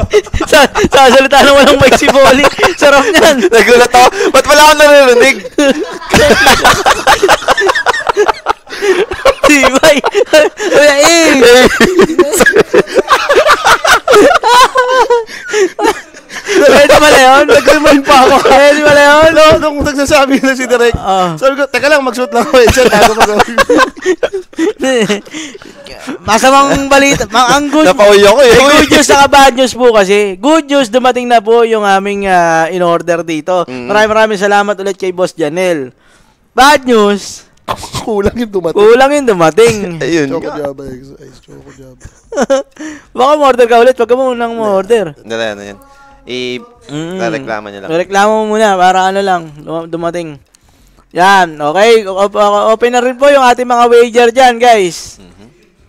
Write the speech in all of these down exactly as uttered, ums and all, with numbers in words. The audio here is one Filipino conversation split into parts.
sa, sasalita na walang mic si Bolly. Sarap niyan. Nagulat ako. Ba't wala akong naririnig? Tibay. Wala eh. Pwede pala yun? Nag-remind pa ako. Pwede pala yun? No, nung nagsasabi na si Direk, uh. sabi ko, teka lang, mag-shoot lang ako. Bago mag-shoot. Masamang balita. Ang good, napauwi ako eh. Good news saka bad news po kasi. Good news, dumating na po yung aming uh, in-order dito. Mm. Maraming maraming salamat ulit kay Boss Janel. Bad news, kulang yung dumating. Kulang yung dumating. Ayun. Choco Java, ice Choco Java. Baka mo-order ka ulit. Wag ka munang mo-order. Hindi na, ano yan. I-reklamo niya lang. Reklamo mo muna para ano lang, dumating. Yan, okay. Open na rin po yung ating mga wager dyan, guys. Mm-hmm.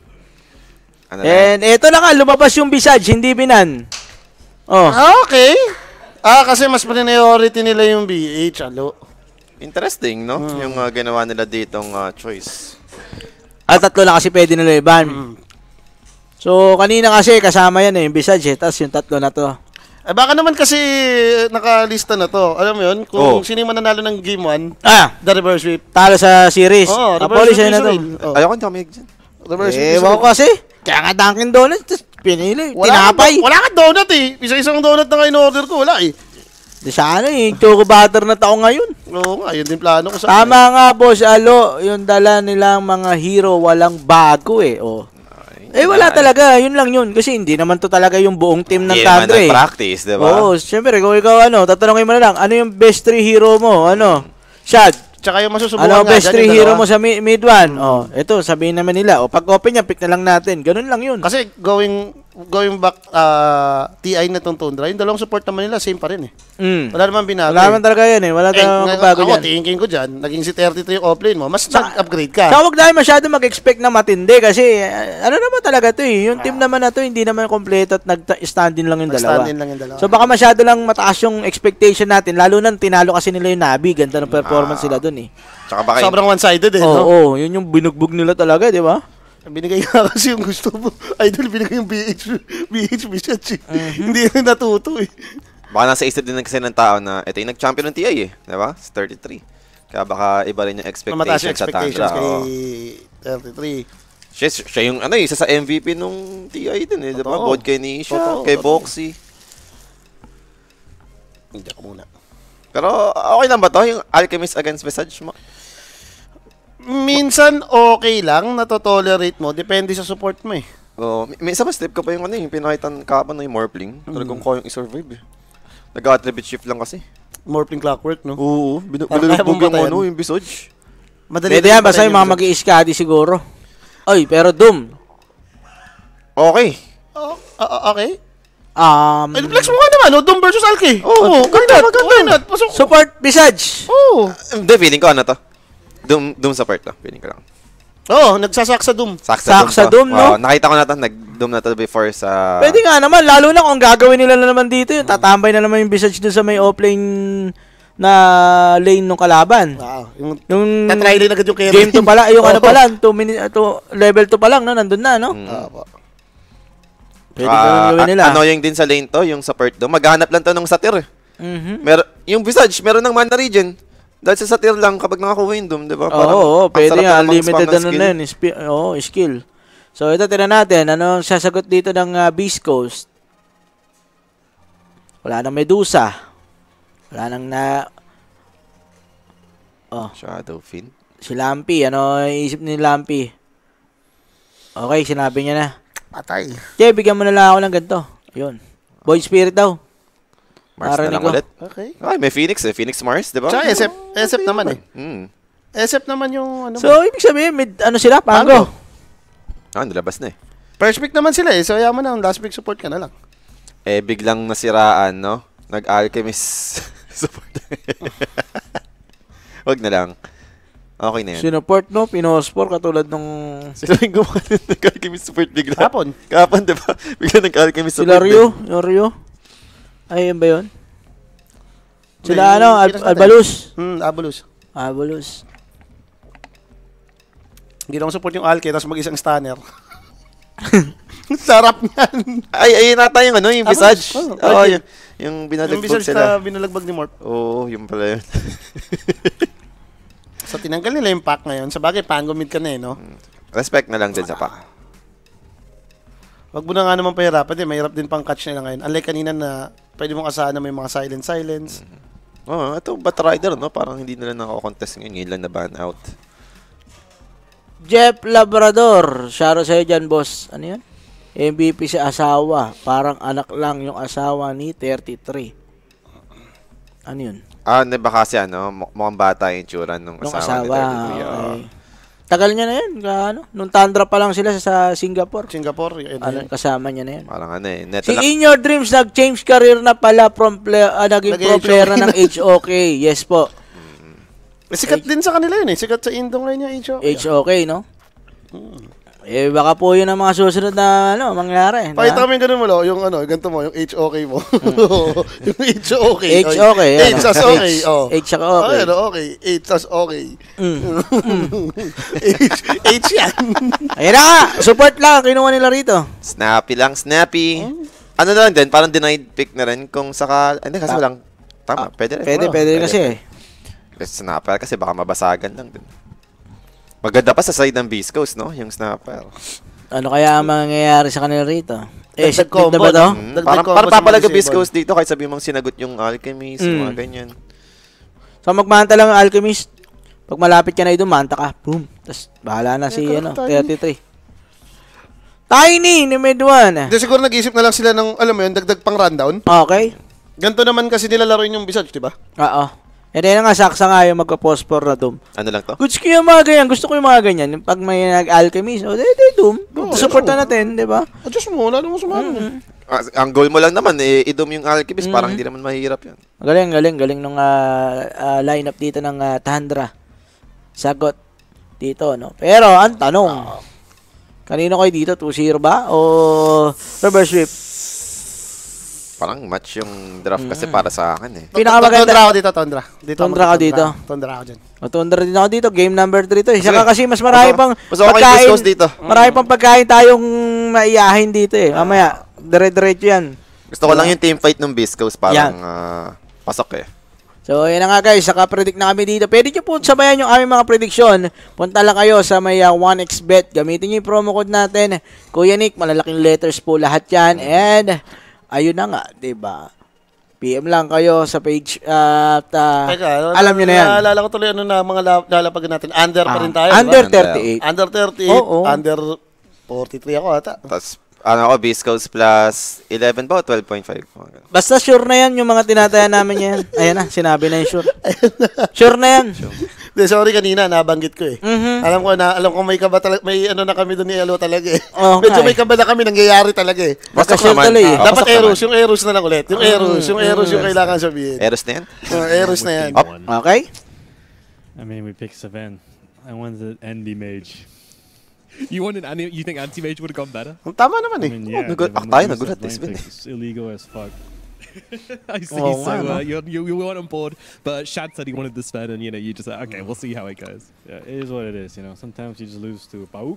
Ano And ito na nga, lumabas yung Visage, hindi Binan. Oh. Okay. Ah, kasi mas priority nila yung B H, alo. Interesting, no? Hmm. Yung uh, ginawa nila ditong uh, choice. At tatlo lang kasi pwede nila iban. Hmm. So, kanina kasi kasama yan eh, yung Visage eh. Tapos yung tatlo na to. Eh, baka naman kasi nakalista na to. Alam mo yun? Kung oh. sino yung mananalo ng game one, ah, the reverse sweep. Talo sa series. Oo, oh, reverse sweep na to. Oh. Ayoko nyo kami dyan. Reverse eh, wako kasi. Kaya nga Dunkin Donuts, pinili. Wala tinapay. Ka, wala kang donut eh. Isa-isang donut na nga in-order ko. Wala eh. Di sana eh. Choco butter na tao ngayon. Oo nga, yun din plano ko sa tama eh. Nga, Boss Alo. Yung dala nilang mga hero, walang bago eh. Oh. Eh, wala ay. Talaga. Yun lang yun. Kasi hindi naman to talaga yung buong team ng Thunder eh. Hindi naman practice, diba? Oo, syempre, kung ikaw ano, tatanungin mo na lang, ano yung best three hero mo? Ano? Shad. Tsaka yung masusubukan ano, nga. Ano best three hero mo sa mid, mid one? Oh, ito, sabihin naman nila. O, pag open niya, pick na lang natin. Ganun lang yun. Kasi going going back uh, T I na tong Tundra, yung dalawang support naman nila, same pa rin eh. Mm. Wala naman binago. Wala naman talaga yan eh. Wala eh, talaga bago ako, dyan. Ako, tingin ko dyan, naging si thirty-three yung offlane mo, mas nag-upgrade ka. Saka huwag tayo masyado mag-expect na matindi kasi uh, ano naman talaga to eh. Yung team naman na to, hindi naman kompleto at nag-stand-in lang yung dalawa. Nag-stand-in lang yung dalawa. So baka masyado lang mataas yung expectation natin, lalo nang tinalo kasi nila yung Navi. Ganda ng performance ah. Sila dun eh. Tsaka baka sobrang one-sided eh, oh, no? Oo, oh, yun yung binugbog nila talaga, di ba? Binigay nga kasi yung gusto mo. Idol, binigay yung B H, B H Visage. Mm-hmm. Hindi rin natuto eh. Baka nasa isip din kasi ng tao na ito yung nag-champion ng T I eh. Diba? It's thirty-three. Kaya baka iba rin yung expectations, yung expectations sa Tundra. Kay thirty-three. Siya, siya yung ano, isa sa M V P nung T I din eh. Diba? Both kay Nisha, kay Boxy. Hindi ako muna. Pero okay lang ba to? Yung Alchemist against Visage mo? Minsan okay lang, natotolerate mo. Depende sa support mo eh. Oh, may isa ba step ka pa yung ano yung pinakitang kapan na yung Morphling? Talagang mm. kayang i-survive eh. Nag-attribute shift lang kasi. Morphling clockwork, no? Oo, binulubog yung ano, yung Visage. Madali. Pwede yan, basta yung mga mag-i-scadi siguro. Oy, pero Doom. Okay. Oh, uh, okay. Um, Ay, flex mo nga naman, no? Doom versus Alki. Oo, oh, ganda, maganda. Support Visage. Oo. Hindi, feeling ko ano to. Doom, Doom support to, feeling ko lang. Oo, oh, nagsasak sa Doom. Sak sa Doom, sa Doom no? Wow, nakita ko na to, nag-Doom na to before sa... Pwede nga naman, lalo na kung gagawin nila na naman dito, yung tatambay na naman yung Visage doon sa may offlane na lane ng kalaban. Wow. Yung, yung tatry agad yung carry. Game two pala, yung ano pala, two minute, to, level two pa lang, no? Nandun na, no? Mm. Uh, Pwede uh, gawin nila. Annoying din sa lane to, yung support doon. Maghanap lang to ng satir. Mm-hmm. Mer yung Visage, meron ng mana regen. Dahil sa satir lang kapag nakakuha yung Doom, di ba? Oo, oh, oh, pwede nga. Unlimited ano na yun. Oo, oh, skill. So, ito, tira natin. Anong sasagot dito ng uh, Beast Coast? Wala nang Medusa. Wala nang na... Oh. Shadow Fiend. Si Lampy. Ano isip ni Lampy? Okay, sinabi niya na. Patay. Che, bigyan mo na lang ako ng ganito. Yun. Boy Spirit daw. Mars na lang ulit. Okay. Ay, may Phoenix eh. Phoenix Mars, di ba? Tsaka S F. S F naman eh. Mm. S F naman yung ano. So, mo. Ibig sabihin, mid, ano sila? Pango. Ah, nilabas na eh. First pick naman sila eh. So, yaman na. Last pick support ka na lang. Eh, biglang nasiraan, no? Nag-Alchemist support. Wag na lang. Okay na yan. Sinuport, no? Pinospor, katulad nung... Sila yung gumawa nag-Alchemist support bigla. Kapon. Kapon, di ba? Bigla nag-Alchemist support. Sila Ryo? Yung Ryo? Ay, yun ba yun? Sila ano? Al Albalus? Hmm, Albalus. Albalus. Hindi lang support yung Alke, tapos mag-isang stunner. Sarap niyan. Ay, ay, nata yung ano, yung Aba, Visage. oh, Oo, okay. yung, yung binalagbag Yung Visage sila. na binalagbag ni Morp. Oo, yung pala yun. So, tinanggal nila yung pack ngayon. Sa bagay, pango mid ka na eh, no? Respect na lang din sa pack. Wag mo na nga naman pahirapan din. Mahirap din pang catch nila ngayon. Unlike kanina na pwede mong asahan na may mga silent-silence. Oo, oh, ito, Batrider, no? Parang hindi nila nakakontest ngayon. Ngayon lang na ban out. Jeff Labrador. Shoutout sa'yo dyan, boss. Ano yan? M V P si asawa. Parang anak lang yung asawa ni thirty-three. Ano yun? Ah, hindi ba kasi ano, mukhang bata yung tsura nung Nung asawa, asawa. ni thirty-three. oo. Okay. Tagal niya na yun. Ka, ano? Nung Tundra pa lang sila sa Singapore. Singapore. Yun, Ano, yun. kasama niya na yun. Parang ano eh. Neto Si lang. In Your Dreams, nag-change career na pala from play, ah, naging pro Nag-H O K player na na. ng H O K. Yes po. Eh, sikat din sa kanila yun eh. Sikat sa Indo ngayon yung H O K. H O K, no? Eh, baka po yun ang mga susunod na, ano, mangyari. Pakita na? kami ganun mo, lo. Yung ano, ganito mo, yung H O K mo. yung H O K. H O K, ano? H as O K. Oh. H saka O K. Oh, ano, okay. H as O K. Mm. H, H yan. Ayun na nga, support lang, kinuha nila rito. Snappy lang, snappy. Ano na lang din, parang denied pick na rin kung saka, hindi kasi Ah. walang, tama, pwede rin. Pwede, Oo, pwede rin kasi eh. Kasi snapper kasi baka mabasagan lang din. Maganda pa sa side ng Beast Coast, no? Yung snapper. Ano kaya ang mangyayari sa kanila rito? Eh, Dagdag shit na ba combo, to? no? Mm, Dagdag parang combo parang sa papalaga mga Beast disable. Coast dito kahit sabi mong sinagot yung Alchemist, yung Mm. mga ganyan. So, magmanta lang ang Alchemist. Pag malapit ka na ito, manta ka. Boom. Tapos, bahala na si, Eh, ano, Tiny. thirty-three. Tiny ni Medwan. Hindi, siguro nag-isip na lang sila ng, alam mo yun, dagdag pang rundown. Okay. Ganto naman kasi nila laruin yung Visage, di ba? Oo. E din nga, saksa nga yung magka-phosphor na Doom. Ano lang to? Goods ko yung mga ganyan. Gusto ko yung mga ganyan. Yung pag may nag-alchemist, o, di, di, Doom. Oo, Supportan oo. natin, di ba? Adjust mo, wala naman sumama. Mm-hmm. Ah, ang goal mo lang naman, eh, idom yung Alchemist. Parang Mm. hindi naman mahirap yan. Galing, galing, galing nung ah, ah, lineup dito ng uh, Tundra. Sagot dito, no? Pero, ang tanong, kanino kayo dito? two zero ba? O reverse sweep? Parang match yung draft kasi para sa akin eh. Pinakamaganda- Tondra ako dito, Tondra. Dito Tondra ako ka dito? Tondra ako dyan. O, Tundra din ako dito. Game number three to. Eh. Saka kasi mas marami Mas- pang mas okay yung East Coast dito. Marami pang pagkain tayong maiyahin dito eh. Mamaya, dire-diretso yan. Gusto ko lang yung team fight ng Beast Coast. Parang Yan. ah, pasok eh. So, yun na nga guys, saka-predict na kami dito. Pwede nyo po sabayan yung aming mga prediction. Punta lang kayo sa may uh, one x bet. Gamitin nyo yung promo code natin. Kuya Nick, malalaking letters po lahat yan. And, ayun na nga, diba? P M lang kayo sa page at uh, Teka, alam nyo na yan. Naalala ko tuloy ano na mga la- lalapagan natin. Under pa Ah, rin tayo. under diba? thirty-eight. Under thirty-eight. Oo. Under forty-three ako ata. Tapos, ano ako, Beast Coast plus eleven ba o twelve point five? Basta sure na yan yung mga tinataya namin yan. Ayan na, sinabi na yung sure. Sure na yan. De, sorry kanina, nabanggit ko eh. Mhm. Alam ko na, alam ko may kaba talaga, may ano na kami doon ni Elo talaga eh. Oo, Medyo nga may kaba na kami, nangyayari talaga eh. Basta Pasok sure naman. tuloy eh. Ah, Dapat pasok Eros, naman. yung Eros na lang ulit. Yung Eros, yung Eros yung kailangan sabihin. Eros na yan? Uh, Eros na yan. Up. Okay? I mean, we picked Savan. I wanted Andy Mage. You wanted Andy? You think Anti Mage would have gone better? Tama naman I eh. mean, Oh, yeah. nagulat- the ah, tayo moves nagulat, that Blaine Isvin. picks, illegal as fuck. I see. Oh, so wow. uh, you you you weren't on board, but Shad said he wanted the Sven, and you know you just like, okay, we'll see how it goes. Yeah, it is what it is. You know, sometimes you just lose to Pauk.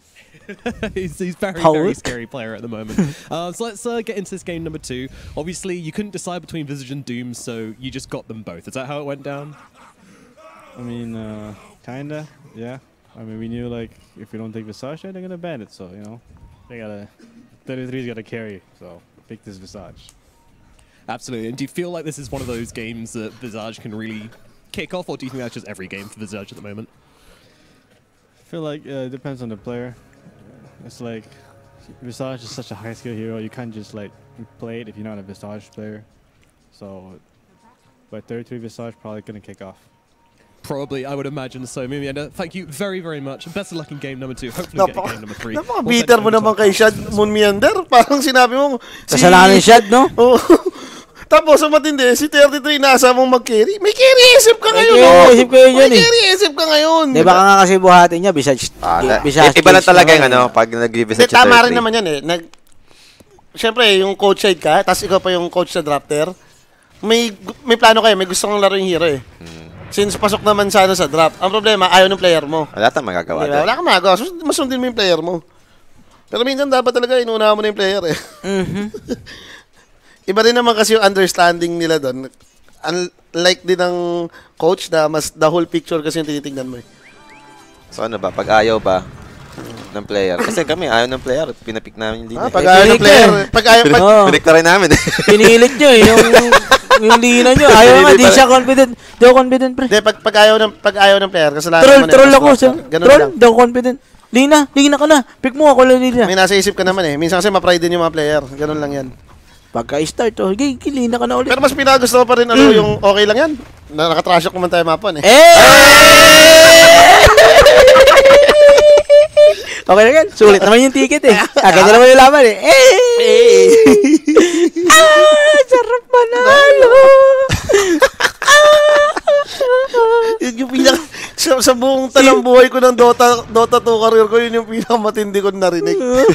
he's he's very Paul very Wick. scary player at the moment. uh, so let's uh, get into this game number two. Obviously, you couldn't decide between Visage and Doom, so you just got them both. Is that how it went down? I mean, uh, kinda, yeah. I mean, we knew like if we don't take Visage, they're gonna ban it. So you know, they gotta thirty-three's gotta carry. So pick this Visage. Absolutely. And do you feel like this is one of those games that Visage can really kick off, or do you think that's just every game for Visage at the moment? I feel like uh, it depends on the player. It's like Visage is such a high skill hero. You can't just like play it if you're not a Visage player. So, but thirty-three Visage probably gonna kick off. Probably, I would imagine so. Mimi, and uh, thank you very, very much. Best of luck in game number two. Hopefully, we get Napaka, game number three. napaka-bitter mo naman kay Shad Moonmeander. Parang sinabi mo, Kasalanan Shad, no? Oo. Tapos ang matindi, si thirty-three nasa mong mag-carry. May carry S F ka May ngayon, carry no? S F kayo dyan, May eh. carry S F ka ngayon. Di ba ka nga kasi buhatin niya, Visage. Ah, na- Visage i- iba lang Cage talaga yung naman. ano, pag nag-revisit Hindi, tama rin naman yan eh. Nag, Siyempre, yung coach side ka, tapos ikaw pa yung coach sa drafter, may may plano kayo, may gusto kong laro yung hero eh. Since pasok naman sana sa draft, ang problema, ayaw ng player mo. Wala tayong magagawa Diba? doon. Wala kang magagawa. Sus- Masundin mo yung player mo. Pero minsan dapat talaga inuuna mo na yung player eh. Mhm. Iba rin naman kasi yung understanding nila doon. Unlike din ng coach na mas the whole picture kasi yung tinitingnan mo eh. So ano ba, pag ayaw ba ng player? Kasi kami ayaw ng player, pinapik namin yung Ah, lina. pag Eh, ayaw ng pinig player, ka. pag ayaw, pag, Oo. Pinik na rin namin eh. Pinilit nyo eh, yung, yung lina nyo. Ayaw nga, di siya confident. Di ako confident, pre. Hindi, pag, pag ayaw ng pag ayaw ng player, kasalanan Troll, mo na troll yung ako. squad. Sa, Ganun troll, lang. di ako confident. Lina, lina ka na. Pick mo ako lang lina. May nasa isip ka naman eh. Minsan kasi ma-pride din yung mga player. Ganun lang yan. Pagka-start, oh, gay, lina ka na ulit. Pero mas pinagusto ko pa rin ano yung okay lang yan. Na nakatrash ko man tayo mapon eh. Eh! Okay na yan. Sulit naman yung ticket eh. Agad na naman yung laban eh. Eh! Ah! Sarap manalo! Yun yung pinaka, sa, sa buong talang buhay ko ng Dota Dota two career ko, yun yung pinakamatindi ko narinig.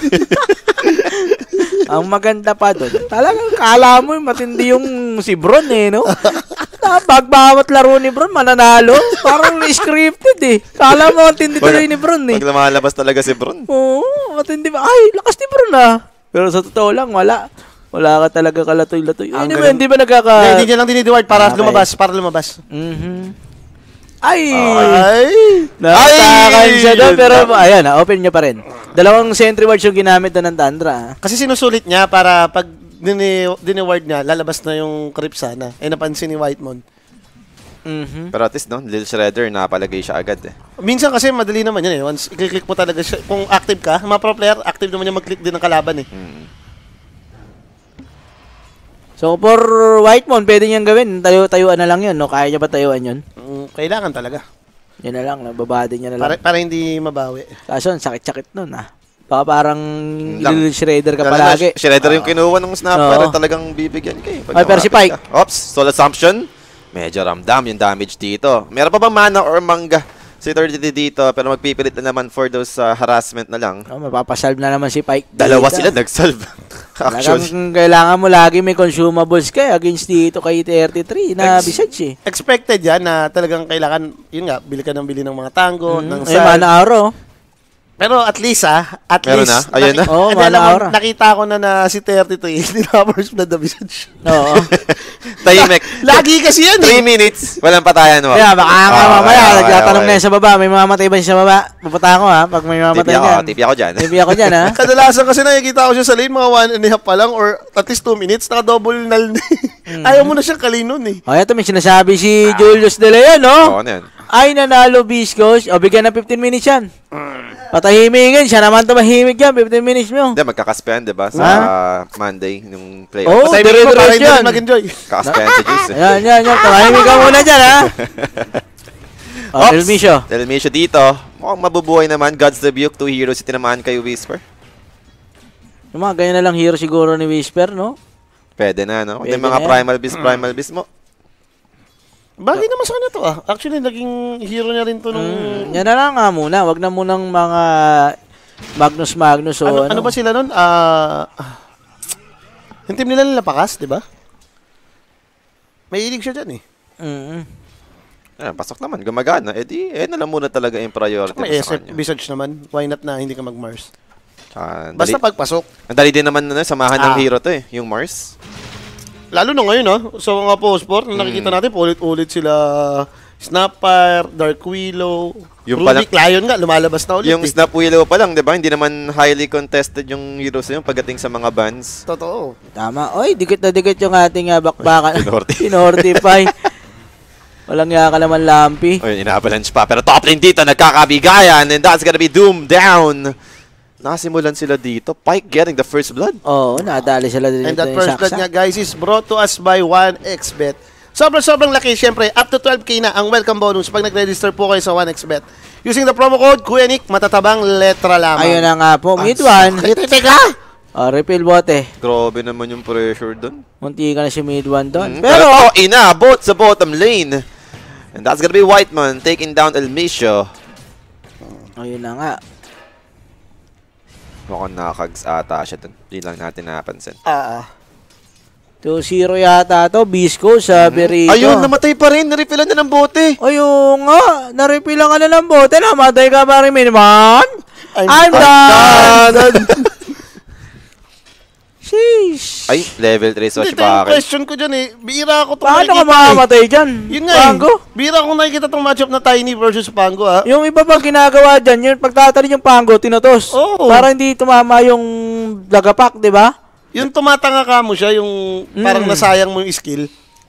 Ang maganda pa doon, talagang kala mo yung matindi yung si Bron eh, no? Pagbawat laro ni Bron, mananalo. Parang scripted eh. Kala mo matindi tuloy ni Bron eh. Pag lumalabas talaga si Bron. Oo, matindi ba? Ay, lakas ni Bron ah. Pero sa totoo lang, wala. Wala ka talaga kalatoy-latoy. Ay, Ang hindi ba, galing. hindi ba nagkaka... Hindi, hindi niya lang dinidiward para Okay. lumabas, para lumabas. Mhm. Ay! Ay! Nakatakan Ay! siya doon, pero ayan, ah, open niya pa rin. Dalawang sentry wards yung ginamit doon ng Tundra. ah. Kasi sinusulit niya para pag dini, dini-ward niya, lalabas na yung creep sana. Eh, napansin ni Whitemon. Mhm. Pero at least, no, Lil Shredder, napalagay siya agad eh. Minsan kasi madali naman yan eh. Once i-click mo talaga siya, kung active ka, mga pro player, active naman yung mag-click din ng kalaban eh. Mm. So, for Whitemon, pwede niyang gawin. Tayo-tayuan na lang yun, no? Kaya niya ba tayuan yun? Mm, kailangan talaga. Yan na lang, nababada niya na lang. Para, para hindi mabawi. Kaso, ang sakit-sakit nun, ah. Baka parang Lang. little shredder ka Lalo na, palagi. Shredder yung kinuha ng snapper, Oo. talagang bibigyan ka eh. Pag Ay, pero si lumapit Pike. ka. Ops, Soul Assumption. Medyo ramdam yung damage dito. Meron pa bang mana or manga si thirty dito, pero magpipilit na naman for those uh, harassment na lang. Oh, mapapasalve na naman si Pike. Dalawa dito. sila nag-solve. Actually. Talagang kailangan mo lagi may consumables ka eh, against dito kay thirty-three na Ex- Visage eh. Expected yan na talagang kailangan, yun nga, bili ka ng bili ng mga tango, ng Ay, sand. mana araw. Pero at least ah, at Meron least. na? Ayun na? Oo, Hindi, alam mo, mana aura. nakita ko na na si thirty-three, nilappers na the Visage. Oo. Tahimik. Lagi kasi yan Three eh. minutes. Walang patayan mo. Kaya baka nga Ah, mamaya, okay, nagtatanong okay. na yan sa baba, may mamamatay ba siya sa baba? Pupunta ako ha, pag may mamamatay Tipi ako, dyan. tipi ako dyan. Tipi ako dyan ha. Kadalasan kasi nakikita ko siya sa lane, mga one and a half pa lang or at least two minutes, naka-double null na. Ayaw mo na siyang kalinon eh. O, ito may sinasabi si Julius De Leon, no? Oo, ano yan? Ay, nanalo Viscos. O, bigyan ng fifteen minutes yan. Patahimigin, siya naman tumahimik yan, fifteen minutes mo. Hindi, magkakaspend, di ba? Sa Monday, nung playoff. Oo, Patay mo para dire-diretso hindi yan. rin mag-enjoy. Kakaspend si Juice eh. Yan, yan, yan. Tumahimik ka muna dyan, ha? O, Ops! Elmisio. Elmisio dito. Mukhang mabubuhay naman. God's Rebuke, two heroes. Itinamaan kay Whisper. Yung mga ganyan na lang hero siguro ni Whisper, no? Pwede na, no? Hindi Pwede mga na yan. Primal Beast, Primal Beast mo. Bagay naman sa kanya to ah. Actually, naging hero niya rin to nung... Mm, yan na lang nga muna. Wag na munang mga Magnus Magnus o ano, ano ba sila nun? Ah... yung team nila nilapakas, di ba? May ilig siya dyan eh. Mm. Ayan, pasok naman. Gumagana. Eh di, eh na lang muna talaga yung priority May sa S F kanya. Visage naman. Why not na hindi ka mag-Mars? Ah, Basta dali, pagpasok. ang dali din naman na samahan ng Ah. hero to eh. Yung Mars. Lalo na ngayon ah. So mga post-sport, na nakikita natin, ulit-ulit sila Snapfire, Dark Willow, Yung Rubik, Lion nga, lumalabas na ulit Yung eh. Snap Willow pa lang, di ba? Hindi naman highly contested yung heroes na yun pagdating sa mga bans. Totoo. Tama. Oy, dikit na dikit yung ating uh, bakbakan. Pinorti. Pinortify. Walang yaka naman lampi. O yun, ina-avalanche pa. Pero top lane dito, nagkakabigayan. And that's gonna be Doom down. Nasimulan sila dito. Pike getting the first blood. Oo, nadali sila dito. And that yung first blood saksa. nga guys is brought to us by one x bet. Sobrang-sobrang laki. Siyempre, up to twelve K na ang welcome bonus pag nag-register po kayo sa one x bet. Using the promo code Kuya Nick, matatabang letra lamang. Ayun na nga po. Mid one. Teka, teka! Oh, refill bote. Grabe naman yung pressure dun. Munti ka na si mid one doon. Mm, Pero, oh, inabot sa bottom lane. And that's gonna be Whiteman taking down Elmisio. ayun na nga. Mukhang nakags ata siya dun. Hindi lang natin napansin. Ah, ah. two zero yata to. Bisco sa Berito. Ayun, namatay pa rin. Narefillan na ng bote. Ayun nga. Narefill ka na ng bote. Namatay ka pa rin, Minman. I'm done! Done! Sheesh. Ay, level three Hindi, ito yung swashbuckle. question ko dyan eh. Bira ako itong Paano ka nakikita eh. mamamatay dyan? Yun nga eh. Pango? Bira akong nakikita itong matchup na Tiny versus Pango ah. Yung iba pag ginagawa dyan, yung pagtatarin yung Pango, tinotos. Oo. Para hindi tumama yung lagapak, di ba? Yung tumatanga ka mo siya, yung parang Mm. nasayang mo yung skill.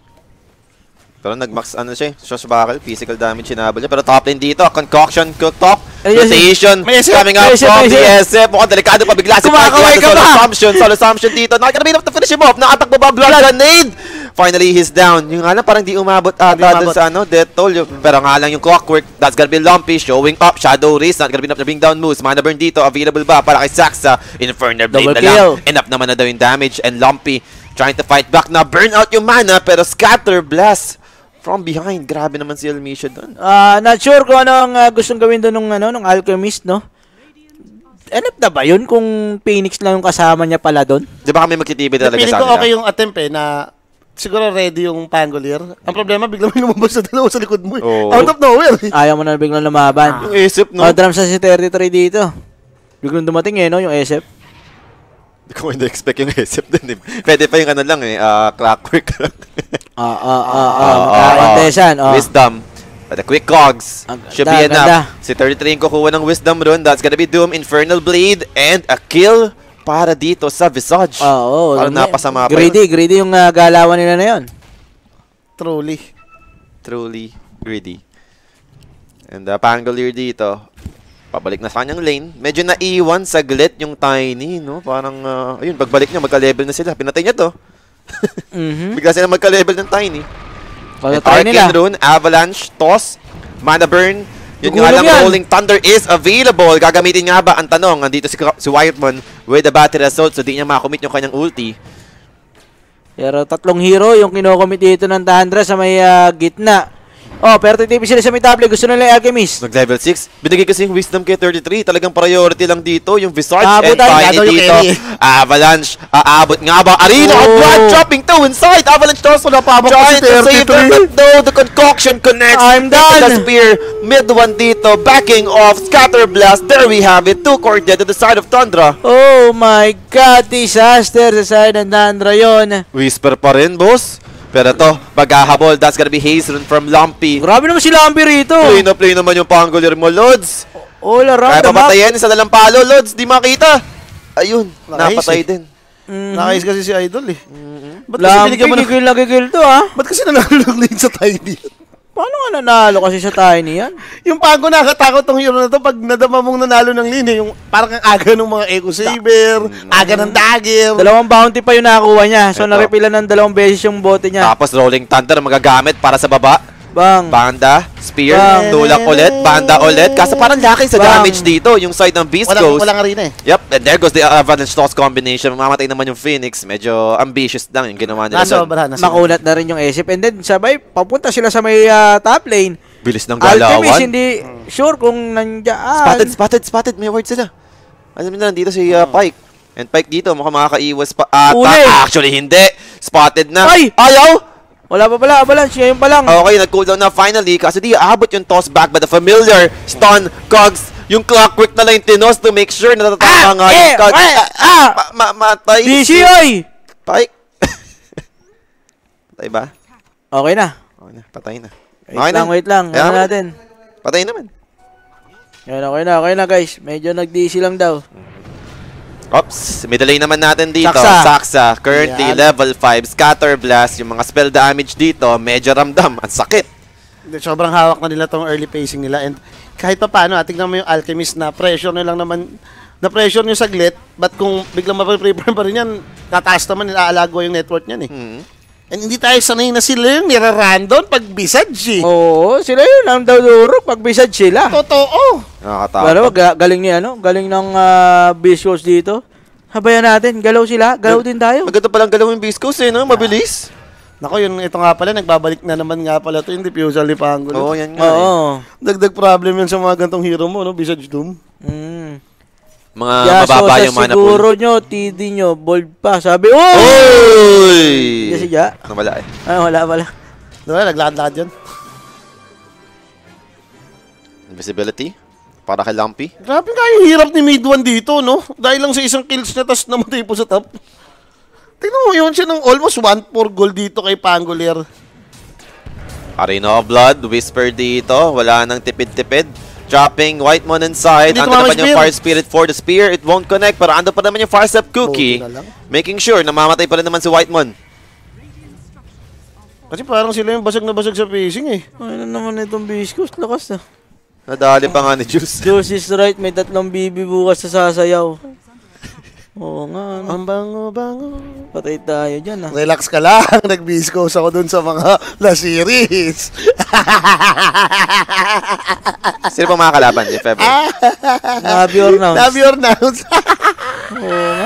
Pero nag-max ano siya, swashbuckle, physical damage sinabol niya. Pero top lane dito, concoction, top, Ay, yes, rotation, may S F, coming up may S F, from may the S S F. Mukhang delikado pa bigla si Kumakaway Pike. ka Solo ba? assumption, solo assumption dito. Nakakarabi enough to finish him off. Nakatakbo ba? Blood grenade! Finally, he's down. Yung nga lang, parang di umabot ata umabot. dun sa ano, death toll. Yung- Pero nga lang yung clockwork, that's gonna be Lumpy, showing up, Shadow Race, not gonna be enough to bring down moves. Mana burn dito, available ba para kay Saxa? Infernal Blade Double na lang. kill. Enough naman na daw yung damage, and Lumpy trying to fight back na, burn out yung mana, pero scatter blast from behind. Grabe naman si Elmisha doon. Ah, not sure kung ano ang ah, gustong gawin doon ng ano, ng Alchemist, no? Enough na ba yun kung Phoenix lang yung kasama niya pala doon? Di ba kami magtitibid talaga Feeling sa ko kanila? okay yung attempt eh na siguro ready yung Pangolier. Ang problema, bigla may lumabas na dalawa sa likod mo eh. Oo. Out of nowhere eh. Ayaw mo na biglang lumaban. Yung isip, no? Oh, drums na si thirty-three dito. Biglang dumating eh, no? Yung S F. Hindi ko na-expect yung isip dun eh. Pwede pa yung ano lang eh, ah, clockwork lang. Ah, ah, ah, ah. Ah, ah, Magkakontesan, oh. Wisdom. But the quick cogs Ang should ganda, be enough. ganda. Si thirty-three yung kukuha ng Wisdom rune. That's gonna be Doom, Infernal Blade, and a kill para dito sa Visage. Ah, oo. Parang napasama pa Greedy, greedy yung ah, galawan nila na yun. Truly. Truly greedy. And uh, Pangolier dito, pabalik na sa kanyang lane. Medyo naiwan saglit yung Tiny, no? Parang, uh, ayun, pagbalik niya, magka-level na sila. Pinatay niya to. Mhm. Bigla sila magka-level ng Tiny. Para And try nila. Arcane Rune, Avalanche, Toss, Mana Burn. Yun Gugulong nga lang, yan. Rolling Thunder is available. Gagamitin nga ba? Ang tanong, nandito si, si Whitemon with the battery assault, so di niya makomit yung kanyang ulti. Pero tatlong hero yung kinokomit dito ng Tandra sa may ah, gitna. Oh, pero titipid sila sa may table. Gusto nila yung Alchemist. Nag-level six. Binigay kasi yung Wisdom kay thirty-three. Talagang priority lang dito. Yung Visage Aabutan. and Tiny Shadow yung dito. carry. Avalanche. Aabot nga ba? Arena of Oh. Blood dropping to inside. Avalanche toss. Wala pa si Trying to save them. thirty-three. But no, the concoction connects. I'm Into the done. spear. Mid one dito. Backing off. Scatter blast. There we have it. Two core dead to the side of Tundra. Oh my God, disaster sa side ng Tandra yun. Whisper pa rin, boss. Pero to, paghahabol, that's gonna be Haze Rune from Lumpy. Grabe naman si Lampi rito. Play na play naman yung Pangolier mo, Lods. All around Kaya the map. papatayin, isa na lang palo, Lods. Di makita. Ayun, Nakahis napatay eh. din. Mhm. Nakais kasi si Idol eh. Ba't kasi Lampi, binigyan mo ng... gigil na gigil to ha. Ba't kasi nanalo ng lane sa Tiny? Paano nga nanalo kasi sa Tiny yan? Yung Pango nakakatakot tong hero na to pag nadama mong nanalo ng lane eh. Yung parang ang aga ng mga Echo Saber, aga ng Dagger. Dalawang bounty pa yung nakuha niya. So, Eto. narepilan ng dalawang beses yung bote niya. Tapos Rolling Thunder magagamit para sa baba. Bang. Banda, Spear, Bang. tulak ulit, Banda ulit. Kaso parang laki sa Bang. damage dito. Yung side ng Beast Walang, Ghost. walang arena eh. Yep, and there goes the Avalanche Toss combination. Mamamatay naman yung Phoenix. Medyo ambitious lang yung ginawa nila. Nasa doon. obra, nasa Makunat na rin yung S F. And then, sabay, papunta sila sa may ah, top lane. Bilis ng Alchemist, galawan. hindi sure kung nandiyan. Spotted, spotted, spotted. May word sila. Alam nila, nandito si uh, Pike. And Pike dito, mukhang makakaiwas pa. Ata, Uli. actually, hindi. Spotted na. Ay! Ayaw! Wala pa pala, Avalanche. Ngayon pa lang. Okay, nag-cooldown na finally. Kasi di aabot yung toss back by the familiar stun cogs. Yung clockwork na lang yung tinos to make sure na natatama nga yung eh, cogs. eh, ah! Ma- ma- matay D C, si oy! Pike. Patay ba? Okay na. Okay na, patay na. Wait Okay lang, na. wait lang. Kaya Ano naman. natin? Patay naman. Yan, okay na, okay na guys. Medyo nag-D C lang daw. Ops, middle lane naman natin dito. Saksa. Saksa, currently Yan. level five, scatter blast, yung mga spell damage dito, medyo ramdam, ang sakit. Hindi, sobrang hawak na nila tong early pacing nila. And kahit pa paano, ah, tingnan mo yung Alchemist na pressure nyo lang naman, na pressure nyo saglit, but kung biglang mapaprepare pa rin yan, tataas naman, nilaalagwa yung network niyan eh. Hmm. And hindi tayo sanay na sila yung nirarandon pag Visage eh. Oo, sila yun ang duduro pag bisad sila. Totoo. Nakakatakot. Pero ga- galing ni ano, galing ng uh, Biscos dito. Habayan natin, galaw sila, galaw din tayo. Maganda palang galawin Biscos eh, no? Mabilis. Nako, yun, ito nga pala, nagbabalik na naman nga pala ito yung diffusal ni Pango. Oo, yan nga eh. Oo. Dagdag problem yun sa mga gantong hero mo, no? Visage Doom. Mm. Mga Kaya mababa so, yung sa mana siguro pool. nyo, T D nyo, bold pa. Sabi, oh! Oy! Kasi siya. Nawala eh. Ah, wala, wala. Diba, naglakad-lakad yun. Invisibility. para kay Lumpy. Grabe nga yung hirap ni mid one dito, no? Dahil lang sa isang kills niya, tapos namatay po sa top. Tingnan mo yun siya ng almost one four goal dito kay Pangolier. Arena of Blood, Whisper dito. Wala nang tipid-tipid. Dropping Whitemon inside. Hindi Ando naman tumama yung spear. Fire Spirit for the Spear. It won't connect. Pero ando pa naman yung Fire Step Cookie. Buti na lang. Making sure na mamatay pa rin naman si Whitemon. Kasi parang sila yung basag na basag sa pacing eh. Ano naman itong Viscos? Lakas na. Nadali pa nga ni Juice. Juice is right. May tatlong bibi bukas sa sasayaw. Oo nga. Ano. Ang bango-bango. Patay tayo dyan ah. Relax ka lang. Nag-biscos ako dun sa mga La Series. Sino pa mga kalaban, if ever? Nabi or nouns. Love your nouns. Oo nga.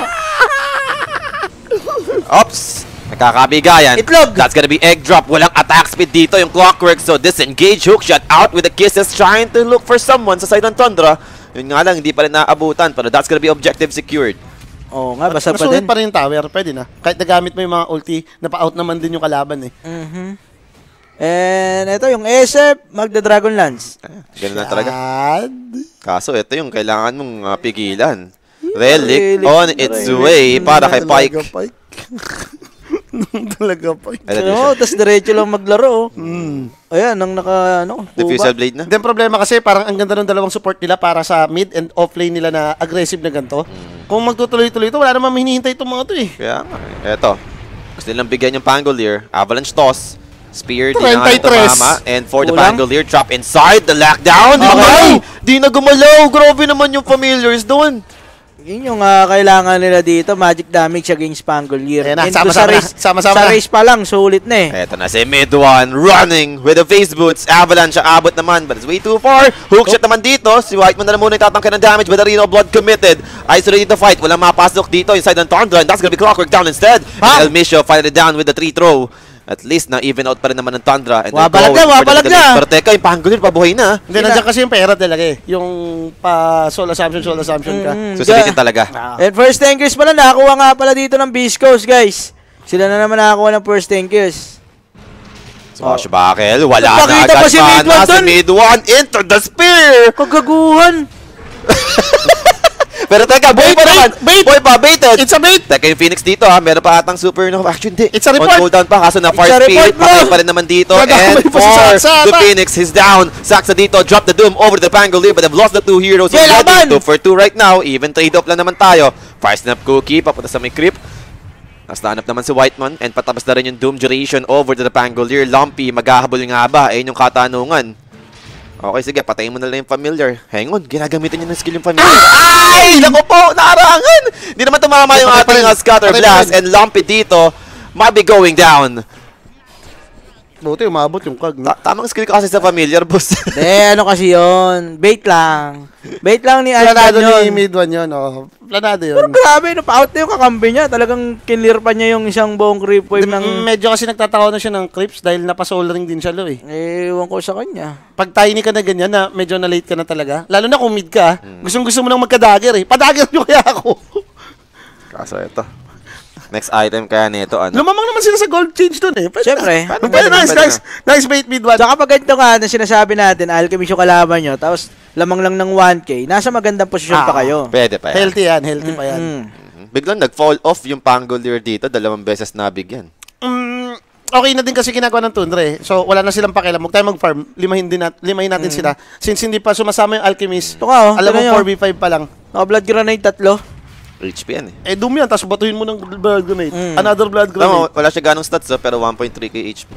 Ops! Nagkakabigayan. Itlog! That's gonna be egg drop. Walang attack speed dito yung Clockwork. So disengage, hook shot out with the kisses. Trying to look for someone sa side ng Tundra. Yun nga lang, hindi pa rin naabutan. Pero that's gonna be objective secured. Oo nga, basta pa Masulit din. pa rin yung tower. Pwede na. Kahit nagamit mo yung mga ulti, napa-out naman din yung kalaban eh. Mhm. And ito yung A S F, Magda-Dragon Lance. Ganun lang talaga. Sad. Kaso ito yung kailangan mong uh, pigilan. Relic Relic on na its relic. way para kay Talaga, Pike. Pike. Talaga, Pike. Ayan, Oo, tas diretso lang maglaro. oh. Mm. Ayan, ang naka, ano, Diffusal kuba. Blade na. Then problema kasi parang ang ganda ng dalawang support nila para sa mid and off lane nila na aggressive na ganito. Kung magtutuloy-tuloy ito, wala namang hinihintay itong mga to eh. Kaya nga. Eto. Gusto nilang bigyan yung Pangolier. Avalanche toss. Spear, di na nga rin thirty-three. tumama. And for the Kulang. Pangolier, trap inside. The lockdown. Di Okay. gumalaw! Di na gumalaw! Grabe naman yung familiars doon. Yun yung ah, kailangan nila dito, magic damage against Pangolier. Ayan na, And sama-sama sa na, race, sama-sama sa na. race pa lang, sulit na eh. Eto na si mid one, running with the face boots. Avalanche, abot naman, but it's way too far. Hook shot naman dito. Si Whitemon na lang muna yung tatangkin ng damage, but Arena of Blood committed. Isolated the fight. Walang mapasok dito inside ng Tundra, and that's gonna be Clockwork down instead. And El Misho fired it down with the three throw. At least na even out pa rin naman ng Tundra. And they're Wabalag going na, for the wabalag mid. na. Pero teka, yung Pangolier pabuhay na. Hindi, nandiyan kasi yung pera talaga eh. Yung pa soul assumption, soul assumption ka. Mm, Susulitin ga- talaga. And first tankers pala, nakakuha nga pala dito ng Viscos, guys. Sila na naman nakakuha ng first tankers. Swashbuckle, wala na Napakita agad pa si mid one mana. Si dun. mid one into the spear. Kagaguhan. Pero teka, buhay Bait, pa bait, naman. bait. Buhay pa, baited. It's a bait! Teka, yung Phoenix dito ha, meron pa atang supernova. Actually, hindi. It's a report. On cooldown pa, kaso na It's Fire a Spirit, report, bro. patay pa rin naman dito. Nadamay And pa si for Saksa, the ata. Phoenix, he's down. Saksa dito, drop the Doom over the Pangolier, but they've lost the two heroes Yeah, already. laban. two for two right now. Even trade-off lang naman tayo. Fire Snap Cookie, papunta sa may creep. Nastanap naman si Whitemon, and patapos na rin yung Doom duration over to the Pangolier. Lumpy, maghahabol nga ba? Ayun yung katanungan. Okay, sige, patayin mo na lang yung familiar. Hang on, ginagamitin niya ng skill yung familiar. Ay! Naku po, naarangan! Hindi naman tumama yung Patay pa ating rin. uh, Scatter Patay pa Blast, rin. and Lumpy dito might be going down. Buti, umabot yung kag. No? Ta- tamang skill ko kasi sa familiar, boss. De, ano kasi yon? Bait lang. Bait lang ni Planado Alcan ni yun. mid one yun, oh. Planado Pero yun. grabe, napa-out na yung kakampi niya. Talagang kinlear pa niya yung isang buong creep wave Di- ng... Medyo kasi nagtatakaw na siya ng creeps dahil napa-soul ring din siya, lo eh. Ewan ko sa kanya. Pag tiny ka na ganyan na medyo na late ka na talaga, lalo na kung mid ka, gustong gusto mo nang magka-dagger eh. Pa-dagger nyo kaya ako. Kaso ito. Next item kaya nito, ano? Lumamang naman sila sa gold change dun eh. Pwede Siyempre. na. Paano Pwede, pwede nice, na? nice. Nice bait mid one. Tsaka pag ganito nga, na sinasabi natin, alchemist yung kalaban nyo, tapos lamang lang ng one K, nasa magandang posisyon pa Ah. kayo. Pwede pa yan. Healthy yan, healthy pa yan. Mm. Mhm. Biglang nag-fall off yung Pangolier dito. Dalawang beses nabigyan. Mm, okay na din kasi ginagawa ng Tundra eh. So wala na silang pakialam. Huwag tayo mag-farm. Limahin, din nat limahin natin sila. Since hindi pa sumasama yung alchemist, Ito ka, oh. alam mo tignan nyo. four v five pa lang. Naka-blood grenade tatlo. H P yan eh. Eh, doom yan, tapos batuhin mo ng blood grenade. Mm. Another blood Alam mo, grenade. wala siya ganong stats oh, pero one point three K H P.